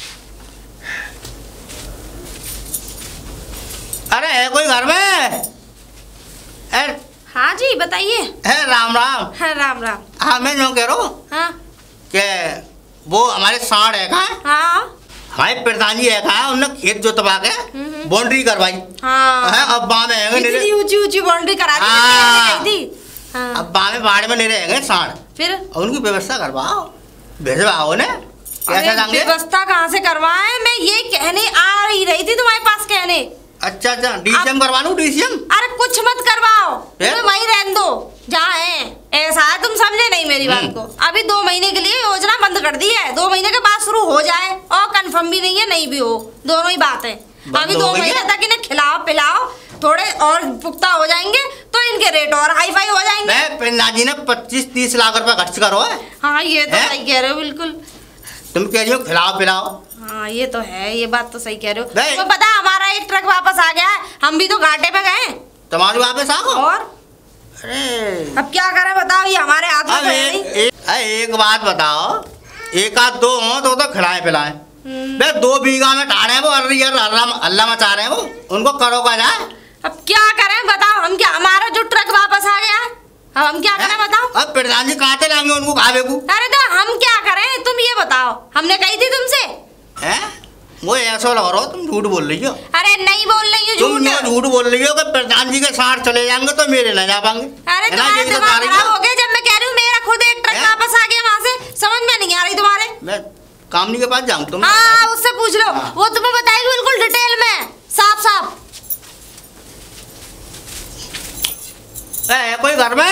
अरे है कोई घर में? है, हाँ जी बताइए। है राम राम। हाँ, राम राम। हाँ मैं जो कह रहा हूँ हाँ कि वो हमारे सांड है कहाँ? हाँ हमारे प्रधान जी है कहाँ? उन्होंने खेत जोतवा के बाउंड्री करवाई हाँ, है। अब बाँ में है इतनी ऊंची ऊंची बाउंड्री करा दी, हाँ। मैंने कही थी। हाँ, अब बाँ में बाड़े में नहीं रहेंगे सांड, फिर और उनकी व्यवस्था करवाओ, भेजवाओ ने। कैसे अरे जाएंगे? व्यवस्था कहाँ से करवाए, मैं ये कहने आ ही रही थी तुम्हारे पास कहने। अच्छा अच्छा डीसीएम करवा लूं डीसीएम? अरे कुछ मत करवाओ, फिर? तुम्हें वहीं रहने दो जहाँ है। ऐसा है, तुम समझे नहीं मेरी बात को। अभी दो महीने के लिए योजना बंद कर दी है, दो महीने के बाद शुरू हो जाए, और कंफर्म भी नहीं है नहीं भी हो, दोनों ही बात है। अभी हो दो गई महीने है? तक इन्हें खिलाओ पिलाओ, थोड़े और पुख्ता हो जाएंगे तो इनके रेट और हाई फाई हो जाएंगे। मैं प्रधान जी ने पच्चीस तीस लाख रुपए खर्च करो है। हाँ ये तो है? सही कह रहे हो बिल्कुल। तुम कह रही हो खिलाओ पिलाओ। हाँ ये तो है, ये बात तो सही कह रहे हो। नहीं। तुम्हें पता है हमारा एक ट्रक वापस आ गया है, हम भी तो घाटे पे गए। तुम्हारी वापस आओ। और अरे अब क्या करें बताओ, ये हमारे हाथ में अब तो है एक, नहीं। एक, एक बात बताओ, एक आध दो हो तो तो खिलाए पिलाए। बे दो बीघा में ठाड़े हैं वो, अर्री अल्लाह अल्लाह मचा रहे हैं वो, उनको करो का जाए। अब क्या करें बताओ, हम क्या, हमारा जो ट्रक वापस आ गया है, अब हम क्या करें बताओ। अब प्रधान जी कहाँ से लाएंगे उनको खावे को? अरे तो हम क्या करें, तुम ये बताओ, हमने कही थी तुमसे। हैं? वो ऐसा लग रहा हो तुम झूठ बोल रही हो। अरे नहीं बोल रही हूँ तुम झूठ। ये झूठ बोल रही हो कि प्रधान जी के साथ चले जाएंगे तो मेरे न जा पाएंगे। अरे है ना, तुम्हारा यही तो दिमाग कह रही खराब हो। हो गया जब मैं कह रही हूँ मेरा खुद एक ट्रक हैं? वापस आ गया वहाँ से, समझ में नहीं आ रही तुम्हारे। मैं कामनी के पास जाऊँ तुम? हाँ उससे पूछ लो, हाँ। वो तुम्हें बताएगी बिल्कुल डिटेल में, साफ साफ। है कोई घर में?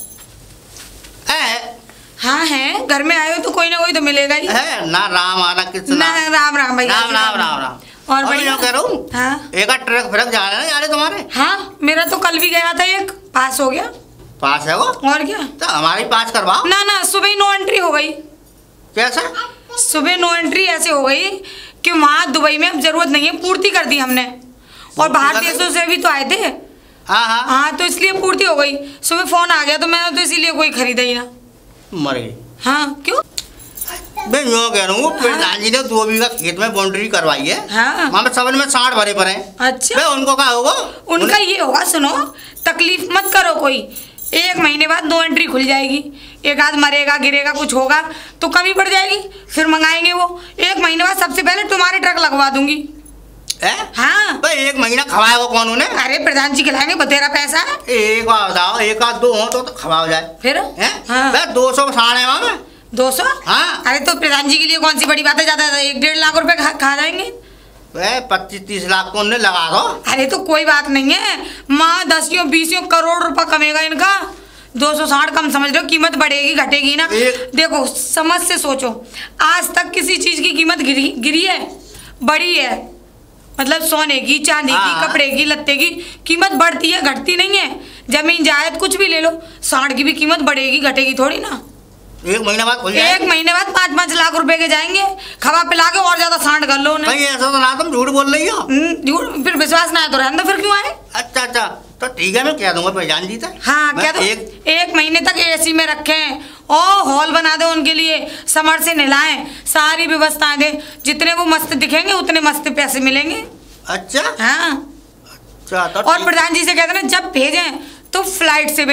है हाँ है, घर में आए हो तो कोई ना कोई तो मिलेगा ही। है ना? राम आना कितना? ना राम राम भैया। राम राम राम राम। और मैं बढ़िया। कह रहा हूँ हाँ एक आध ट्रक फ्रक जा रहे हैं यार तुम्हारे। हाँ मेरा तो कल भी गया था, एक पास हो गया। पास है वो? और क्या, तो हमारी पास करवाओ। ना ना सुबह ही नो एंट्री हो गई। कैसा? सुबह नो एंट्री ऐसे हो गई कि वहाँ दुबई में अब जरूरत नहीं है, पूर्ति कर दी हमने। और बाहर देशों से भी तो आए थे। हाँ हाँ हाँ तो इसलिए पूर्ति हो गई। सुबह फोन आ गया तो मैंने तो इसीलिए कोई खरीदा ही ना। मर गई। हाँ क्यों? मैं यूँ कह रहा हूँ प्रधान जी ने दो बीघा खेत में बाउंड्री करवाई है। हाँ वहाँ पे सबन में साठ भरे पड़े हैं। अच्छा बे उनको क्या होगा? उनका ये होगा, सुनो तकलीफ मत करो कोई, एक महीने बाद नो एंट्री खुल जाएगी। एक आध मरेगा गिरेगा कुछ होगा तो कमी पड़ जाएगी, फिर मंगाएंगे वो। एक महीने बाद सबसे पहले तुम्हारे ट्रक लगवा दूंगी। है? हाँ भाई एक महीना खवाएगा कौन उन्हें? अरे प्रधान जी खिलाएंगे, बतेरा पैसा है। एक बार बताओ, एक आध दो हो तो, तो खवा हो जाए। फिर हैं? हाँ बे दो सौ साढ़े वहाँ में दो सौ। हाँ। अरे तो प्रधान जी के लिए कौन सी बड़ी बात है, ज्यादा एक डेढ़ लाख रुपए खा, खा जाएंगे। बे पच्चीस तीस लाख को उन्हें लगा दो। अरे तो कोई बात नहीं है, माँ दसियों बीसियों करोड़ रुपया कमेगा इनका। दो सौ साठ कम समझ रहे हो, कीमत बढ़ेगी घटेगी ना। एक- देखो समझ से सोचो, आज तक किसी चीज की कीमत गिरी गिरी है, बढ़ी है। मतलब सोने की चांदी की हाँ। कपड़े की लत्ते की कीमत बढ़ती है घटती नहीं है। जमीन जायद कुछ भी ले लो, साठ की भी कीमत बढ़ेगी घटेगी थोड़ी ना। एक महीना बाद खुल जाए। एक महीने बाद पाँच पाँच लाख रुपए के जाएंगे, खवा पिला के और ज्यादा सांठ कर लो उन्हें। भाई ऐसा तो ना तुम झूठ बोल रही हो। हम्म, झूठ फिर विश्वास ना है तो रहने दो, फिर क्यों आए? अच्छा अच्छा तो ठीक है मैं कह दूंगा पहचान जी तक। हाँ मैं क्या तो एक एक महीने तक एसी में रखें और हॉल बना दे उनके लिए, समर से नहलाएं, सारी व्यवस्थाएं दें। जितने वो मस्त दिखेंगे उतने मस्त पैसे मिलेंगे। अच्छा हाँ अच्छा तो और ठीक। प्रधान जी से कहते ना जब भेजें तो फ्लाइट से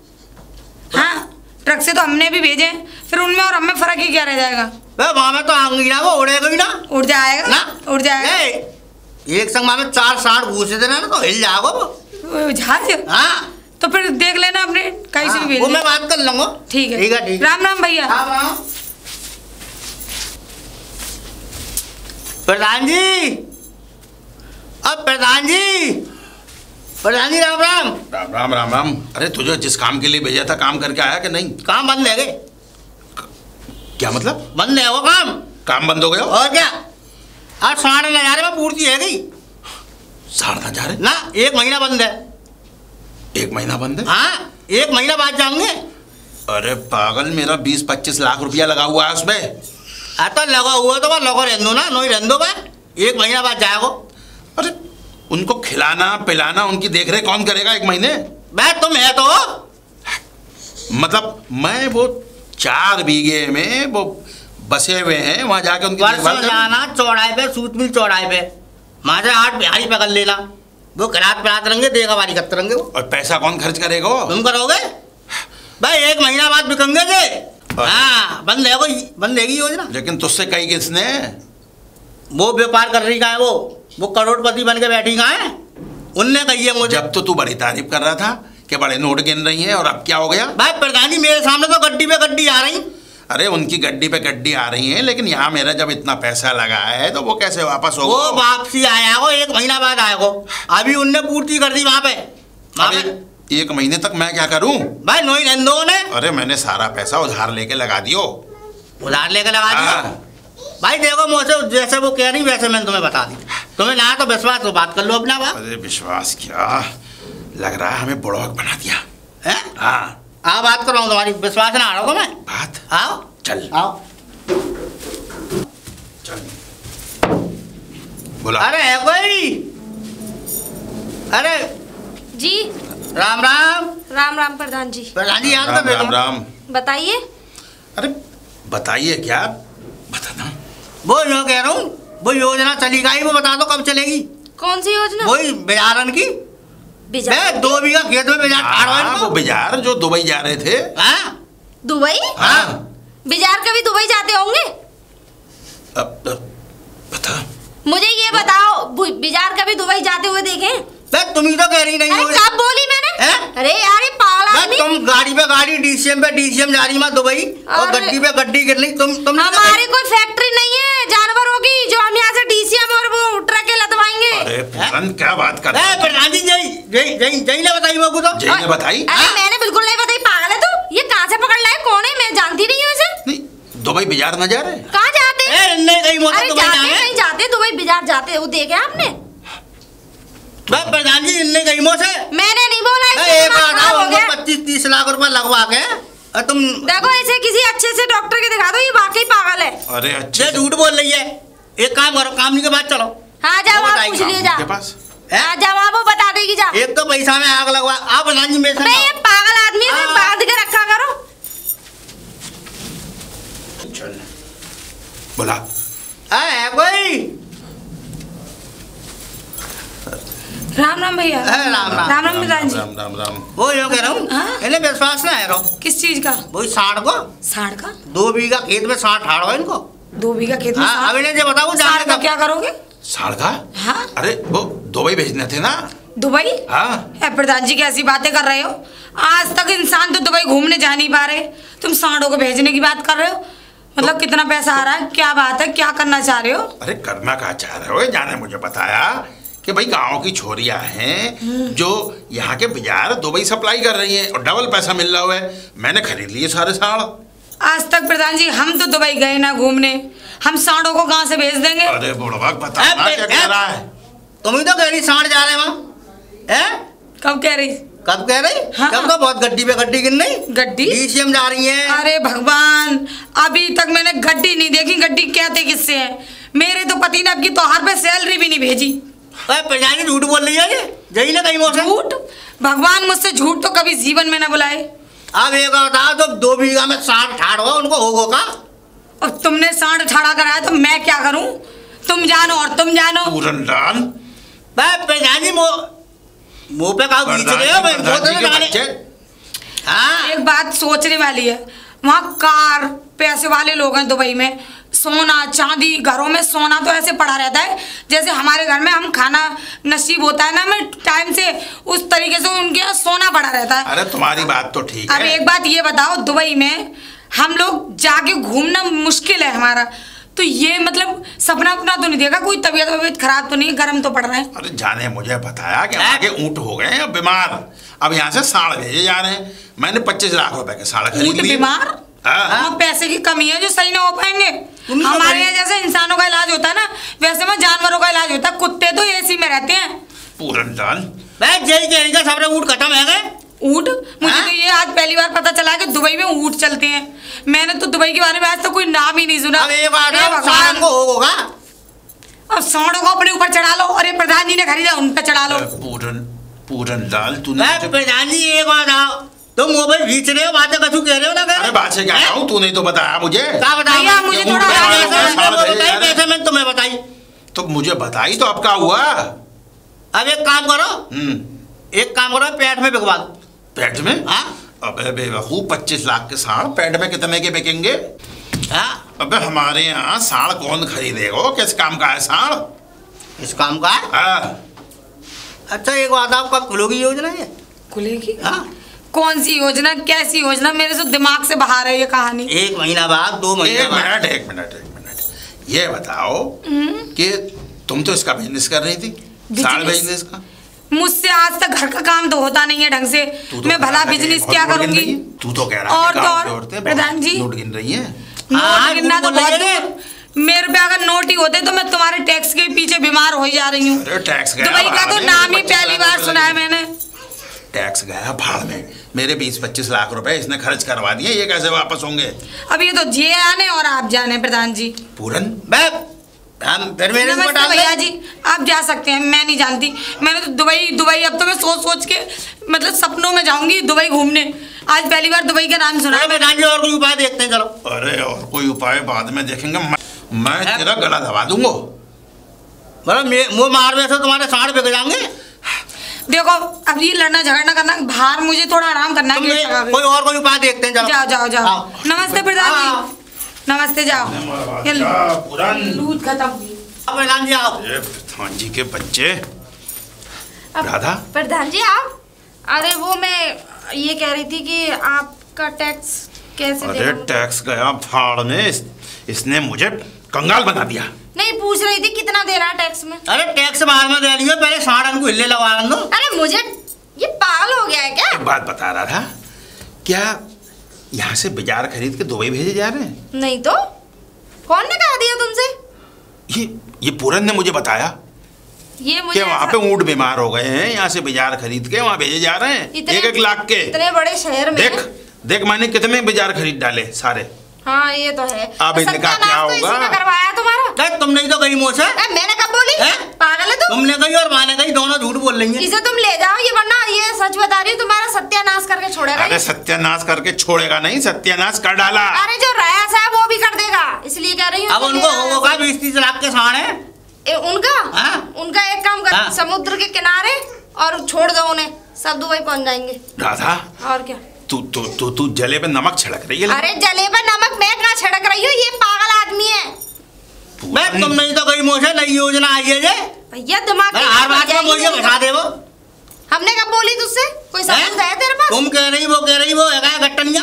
भेजें। हाँ ट्रक से तो हमने भी भेजे, फिर उनमें और हमें फर्क ही क्या रह जाएगा? बे वहाँ में तो आऊंगी ना, वो उड़ेगा भी ना। उड़ जाएगा ना उड़ जाएगा। ए, एक संग में चार साठ घूसे देना ना तो हिल जाएगा वो। वो जहाज। हाँ तो फिर देख लेना अपने कहीं से भी हाँ, भेज वो दें। मैं बात कर लूंगा। ठीक है ठीक है ठीक है। राम राम भैया। राम राम। प्रधान जी, अब प्रधान जी, प्रधान जी राम राम। राम राम राम राम। अरे तुझे जिस काम के लिए भेजा था काम करके आया कि नहीं? काम बंद है गए? क्या मतलब? बंद है वो काम। काम बंद हो गया? और क्या, आज साढ़े हजार में पूर्ति है गई साढ़े हजार है ना। एक महीना बंद है। एक महीना बंद है? हाँ एक महीना बाद जाऊंगे। अरे पागल, मेरा बीस पच्चीस लाख रुपया लगा हुआ है उसमें। आ तो लगा हुआ तो लगा रहने दो ना, नहीं रहने दो भाई, एक महीना बाद जाएगो। अरे उनको खिलाना पिलाना उनकी देख रेख कौन करेगा एक महीने? भाई तुम है तो। मतलब मैं वो चार बीघे में वो बसे हुए हैं, वहां जाके उनकी परसों देखभाल करूं? जाना चौड़ाई पे, सूत मिल चौड़ाई पे, वहां से आठ बिहारी पकड़ लेना, वो खराब पिलाते रहेंगे, देखा बारी करते रहेंगे वो। और पैसा कौन खर्च करेगा? तुम करोगे भाई, एक महीना बाद बिकेंगे जे। हाँ बंद है कोई, बंद है योजना। लेकिन तुझसे कही किसने? वो व्यापार कर रही का है, वो वो करोड़पति बन के बैठी का है, उनने कही है मुझे। जब तो तू बड़ी तारीफ कर रहा था कि बड़े नोट गिन रही हैं, और अब क्या हो गया? भाई प्रधान जी मेरे सामने तो गड्डी पे गड्डी आ रही। अरे उनकी गड्डी पे गड्डी आ रही है, लेकिन यहाँ मेरा जब इतना पैसा लगा है तो वो कैसे वापस होगा? वो वापसी आया हो, एक महीना बाद आया हो। अभी उनने पूर्ति कर दी वहां पे, वहां पे। अबे, एक महीने तक मैं क्या करूं? भाई नोई रंदो ने अरे मैंने सारा पैसा उधार लेके लगा दियो। उधार लेकर लगा दिया। हाँ। भाई देखो मुझसे जैसे वो कह रही वैसे मैंने तुम्हें बता दी। तुम्हें ना तो विश्वास तो बात कर लो अपना बात। अरे विश्वास क्या, लग रहा है हमें बुड़ौक बना दिया है? हाँ हाँ बात कर रहा हूँ तुम्हारी, विश्वास ना आ रहा हो मैं। बात आओ चल आओ। चल बोला। अरे है कोई? अरे जी राम राम। राम राम प्रधान जी। प्रधान जी याद राम कर राम राम। बताइए। अरे बताइए क्या, बताना। वो जो कह रहा हूँ, वो योजना चली गई, वो बता दो कब चलेगी? कौन सी योजना? वही बिजारन की। बिजार? बे, दो बीघा खेत में बिजार हाँ, वो बिजार जो दुबई जा रहे थे। हाँ दुबई? हाँ बिजार कभी दुबई जाते होंगे? अब, अब बता। मुझे ये बताओ, बु- बिजार कभी दुबई जाते हुए देखे? बे, तुम ही तो कह रही नहीं अरे हो। कब बोली मैंने? हैं? अरे यार ये पागल बे, आदमी। तुम गाड़ी पे गाड़ी, डीसीएम पे डीसीएम जा रही माँ दुबई, और अरे- गड्डी पे गड्डी गिर रही। तुम तुम नहीं तो हमारी कह- कोई फैक्ट्री नहीं है जानवरों की जो हम यहाँ से डीसीएम और वो ट्रक लदवाएंगे। अरे पूरन क्या बात कर ए, रहा है? प्रधान जी जय जय जय जय ने बताई वो तो। जय ने बताई? अरे हाँ? मैंने बिल्कुल नहीं बताई, पागल है तू। ये कहाँ से पकड़ लाए, कौन है? मैं जानती नहीं हूँ इसे। नहीं दुबई बिजार न जा रहे? कहाँ जाते हैं? ए, नहीं कहीं मोटर अरे दुबई जाते जाए। नहीं जाते दुबई बाजार जाते वो देखे आपने? प्रधान जी इनने गई से मैंने नहीं बोला, एक बार पच्चीस तीस लाख रुपए लगवा के और तुम देखो इसे किसी अच्छे से डॉक्टर के दिखा दो, ये वाकई पागल है। अरे अच्छे झूठ बोल रही है। एक काम करो, कामनी के बाद चलो। हाँ जाओ आप पूछ लिए जा, हाँ जाओ आप, वो बता देगी जा। एक तो पैसा में आग लगवा आप प्रधान जी मेरे ये पागल आदमी से बांध के रखा करो। चल बोला है कोई। राम राम भैया। राम राम राम राम प्रधान जी। राम राम राम। वो यो कह रहा हूँ हाँ? इन्हें विश्वास ना है रहो। किस चीज का? वही साठ को साढ़ का? दो बीघा खेत में साठ हाड़ो इनको। दो बीघा खेत में हाँ, अब इन्हें जो बताओ साढ़ का क्या करोगे? साढ़ का? हाँ अरे वो दुबई भेजने थे ना। दुबई? हाँ है प्रधान जी कैसी बातें कर रहे हो? आज तक इंसान तो दुबई घूमने जा नहीं पा रहे, तुम सांडों को भेजने की बात कर रहे हो। मतलब तो, कितना पैसा आ रहा है, क्या बात है, क्या करना चाह रहे हो? अरे करना क्या चाह रहे हो? जाने मुझे बताया कि भाई गांव की छोरियां हैं जो यहाँ के बाजार दुबई सप्लाई कर रही हैं और डबल पैसा मिल रहा है। मैंने खरीद लिए सारे साड़। आज तक प्रधान जी हम तो दुबई गए ना घूमने, हम सांडों को कहाँ से भेज देंगे? अरे बुढ़वा बता ना क्या कह रहा है। तुम ही तो कह रही साठ जा रहे हैं वहाँ। कब कह रही? कब कह रही? हाँ, जब तो बहुत गड्डी पे गड्डी गिन नहीं। गड्डी? डीसीएम जा रही है। अरे भगवान, अभी तक मैंने गड्डी नहीं देखी। गड्डी कहते किससे है? मेरे तो पति ने आपकी त्योहार पे सैलरी भी नहीं भेजी। प्रधान जी झूठ बोल रही है ये, जही ना कहीं मौसम। झूठ? भगवान मुझसे झूठ तो कभी जीवन में ना बुलाए। अब एक बताओ तो दो बीघा में साठ ठाड़ हो उनको होगो का? अब तुमने साठ ठाड़ा कराया तो मैं क्या करूं? तुम जानो और तुम जानो। प्रधान जी मुंह पे का बीच रहे हो मैं। हाँ एक बात सोचने वाली है, वहाँ कार पैसे वाले लोग हैं दुबई में, सोना चांदी, घरों में सोना तो ऐसे पड़ा रहता है जैसे हमारे घर में हम खाना नसीब होता है ना हमें टाइम से, उस तरीके से उनके यहाँ सोना पड़ा रहता है। अरे तुम्हारी बात तो ठीक है। अब एक बात ये बताओ, दुबई में हम लोग जाके घूमना मुश्किल है हमारा, तो ये मतलब सपना अपना तो नहीं देखा? कोई तबीयत वबीयत खराब तो नहीं, गर्म तो पड़ रहा है? अरे जाने मुझे बताया कि आगे ऊँट हो गए हैं बीमार, अब यहाँ से साड़ भेजे जा रहे हैं। मैंने पच्चीस लाख रुपए के साड़ खरीद लिए। बीमार? हाँ पैसे की कमी है जो सही ना हो पाएंगे। हमारे यहाँ जैसे इंसानों का इलाज होता है ना, वैसे में जानवरों का इलाज होता है। कुत्ते तो एसी में रहते हैं। पूरन दान ऊँट खत्म है गए। ऊँट? मुझे तो ये आज पहली बार पता चला कि दुबई में ऊँट चलते हैं। मैंने तो दुबई के बारे में आज तक कोई नाम ही नहीं सुना। भगवान को होगा। अब सांडों को अपने ऊपर चढ़ा लो। अरे प्रधान जी ने खरीदा उन पर चढ़ा लो। पूरन पूरन दाल तूने प्रधान जी एक बात आओ, तुम मोबाइल खींच रहे हो, बातें कछु कह रहे हो ना? अरे बात से क्या कहूँ, तूने तो बताया मुझे। क्या बताया? मुझे थोड़ा पैसे मैंने तुम्हें बताई तो मुझे बताई तो अब क्या हुआ? अब एक काम करो, एक काम करो पेट में बिकवा दो। पेट में? हाँ अबे बेवकूफ, पच्चीस लाख के साड़ पेट में कितने के बिकेंगे? हाँ अबे हमारे यहाँ साड़ कौन खरीदेगा? किस काम का है साड़? इस काम का है? हाँ। अच्छा एक बात, आप कब खुलोगी योजना ये? खुलेगी? हाँ कौन सी योजना, कैसी योजना? मेरे से दिमाग से बाहर है ये कहानी। एक महीना बाद, दो महीना एक मिनट एक मिनट एक मिनट ये बताओ कि तुम तो इसका बिजनेस कर रही थी, साड़ बिजनेस का। मुझसे आज तक घर का काम तो होता नहीं है ढंग से, तो मैं भला बिजनेस क्या करूंगी? तू तो कह रहा है और तो प्रधान जी नोट गिन रही है। नोट गिनना तो बहुत दूर, मेरे पे अगर नोट ही होते तो मैं तुम्हारे टैक्स के पीछे बीमार हो जा रही हूँ। टैक्स दुबई का तो नाम ही पहली बार सुना है मैंने। टैक्स गया भाड़ में, मेरे बीस पच्चीस लाख रुपए इसने खर्च करवा दिए, ये कैसे वापस होंगे? अब ये तो जे आने और आप जाने प्रधान जी। पूरन हम फिर मेरे नमस्ते भैया जी, आप जा सकते हैं, मैं नहीं जानती। मैंने तो दुबई दुबई अब तो मैं सोच सोच के मतलब सपनों में जाऊंगी दुबई घूमने। आज पहली बार दुबई का नाम सुना। मैं और कोई उपाय देखते हैं, चलो। अरे और कोई उपाय बाद में देखेंगे, मैं, मैं तेरा गला दबा दूंगा। मतलब मुँह मार में से तुम्हारे साड़ बिक जाएंगे। देखो अब ये लड़ना झगड़ना करना, बाहर मुझे थोड़ा आराम करना है। कोई और कोई उपाय देखते हैं, चलो। जाओ जाओ जाओ। नमस्ते प्रधान जी, नमस्ते। जाओ लूट खत्म हुई। प्रधान जी आओ। प्रधान जी के बच्चे। राधा प्रधान जी आप, अरे वो मैं ये कह रही थी कि आपका टैक्स कैसे? अरे टैक्स गया फाड़ में, इस, इसने मुझे कंगाल बना दिया। नहीं पूछ रही थी कितना दे रहा है टैक्स में? अरे टैक्स बाद में दे रही हो, पहले साड़न को हिले लगा दो। अरे मुझे ये पागल हो गया है क्या? एक बात बता रहा था, क्या यहाँ से बाजार खरीद के दुबई भेजे जा रहे हैं? नहीं तो कौन ने कहा दिया तुमसे? ये ये पूरन ने मुझे बताया ये मुझे कि वहाँ पे ऊँट बीमार हो गए हैं, यहाँ से बाजार खरीद के वहाँ भेजे जा रहे हैं एक एक लाख के। इतने बड़े शहर में देख देख मैंने कितने बाजार खरीद डाले सारे। हाँ ये तो है। अब इनका क्या होगा? तो करवाया तुम्हारा। तुमने ही तो कही मुँह से। मैंने कब बोली? पागल है तुम? तुमने कही और माने कही, दोनों झूठ बोल रही हैं। इसे तुम ले जाओ, ये वरना ये सच बता रही हूँ तुम्हारा सत्यानाश करके छोड़ेगा। अरे सत्यानाश करके छोड़ेगा नहीं, सत्यानाश कर डाला। अरे जो रयास है वो भी कर देगा, इसलिए कह रही हूँ। अब उनको होगा बीस तीस लाख के साढ़े उनका हाँ? उनका एक काम कर, हाँ? समुद्र के किनारे और छोड़ दो उन्हें, सब दुबई पहुंच जाएंगे। राधा और क्या? तू तू तू तू जले पे नमक छिड़क रही है। अरे जले पे नमक मैं कहाँ छिड़क रही हूँ, ये पागल आदमी है। मैं तुम नहीं तो कहीं मुँह से नई योजना आई है जे भैया दिमाग में हर बात में मुझे बता दे वो। हमने कब बोली तुझसे? कोई सबूत है तेरे पास? तुम कह रही वो कह रही वो है गट्टनिया।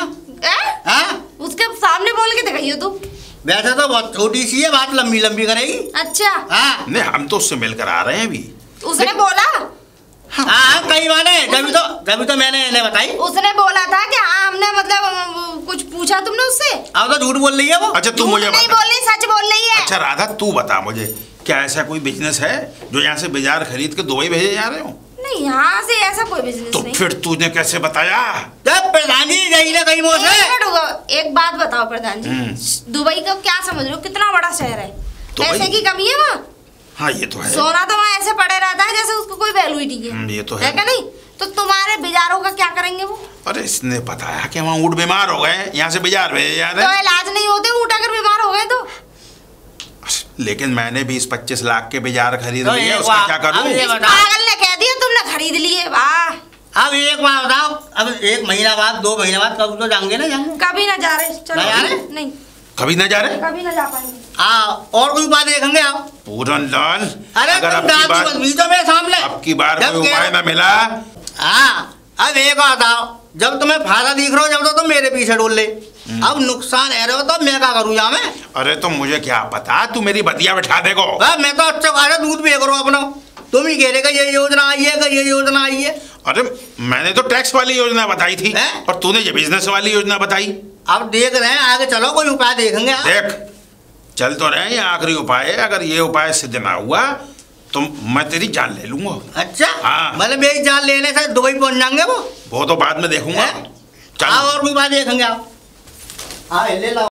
उसके सामने बोल के दिखाइयो तू। वैसे तो बहुत छोटी सी है, बात लंबी लंबी करेगी। अच्छा हाँ नहीं हम तो उससे मिलकर आ रहे हैं अभी। उसने बोला? हाँ कई माने जब तो जब तो मैंने इन्हें बताई। उसने बोला था कि हाँ हमने मतलब कुछ पूछा तुमने उससे? अब तो झूठ बोल रही है वो। अच्छा तू मुझे नहीं बोल रही, सच बोल रही है। अच्छा राधा तू बता मुझे, क्या ऐसा कोई बिजनेस है जो यहाँ से बाजार खरीद के दुबई भेजे जा रहे हो? नहीं यहाँ से ऐसा कोई बिजनेस तो नहीं। फिर तूने कैसे बताया? जब प्रधान जी गई ना कहीं वो से। एक मिनट रुको, एक बात बताओ प्रधान जी, दुबई का क्या समझ रहे हो? कितना बड़ा शहर है, पैसे की कमी है वहाँ? हाँ ये तो है। सोना तो वहाँ ऐसे पड़े रहता है जैसे उसको कोई वैल्यू ही नहीं है। ये तो है, है क्या नहीं? तो तुम्हारे बाजारों का क्या करेंगे वो? अरे इसने बताया कि वहाँ ऊँट बीमार हो गए, यहाँ से बाजार भेजे जा रहे तो हैं। इलाज नहीं होते ऊँट अगर बीमार हो गए तो? लेकिन मैंने बीस पच्चीस लाख के बाजार खरीद तो लिए, उसका क्या करूँ? पागल ने कह दिया तुमने खरीद लिए। वाह अब एक बार बताओ, अब एक महीना बाद दो महीना बाद कब तो जाएंगे ना जाएंगे। कभी ना जा रहे। चलो ना जा रहे? नहीं कभी न जा रहे? कभी ना जा पाएंगे। हाँ और कोई उपाय देखेंगे आप? पूरन लाल अरे अगर तुम अब की डाल बार दो बीचों में सामने। अब की बार जब कोई कह- उपाय न मिला। हाँ अब एक बात बताओ, जब तुम्हें फायदा दिख रहा हो जब तो तुम मेरे पीछे डोल ले, अब नुकसान है रहे हो तो मैं क्या करूँ यहाँ में? अरे तो मुझे क्या पता, तू मेरी बतिया बैठा देगो। हाँ, मैं तो अच्छा खासा दूध पे करो अपना, तुम ही कह रहे कि ये योजना आई है कि ये योजना आई है। अरे मैंने तो टैक्स वाली योजना बताई थी है? और तूने ये बिजनेस वाली योजना बताई। अब देख रहे हैं आगे, चलो कोई उपाय देखेंगे आप। देख चल तो रहे, ये आखिरी उपाय है, अगर ये उपाय सिद्ध ना हुआ तो मैं तेरी जान ले लूंगा। अच्छा हाँ। मतलब मेरी जान लेने से दुबई पहुंच जाएंगे वो? वो तो बाद में देखूंगा। हाँ और कोई उपाय देखेंगे आप? हाँ ले लो।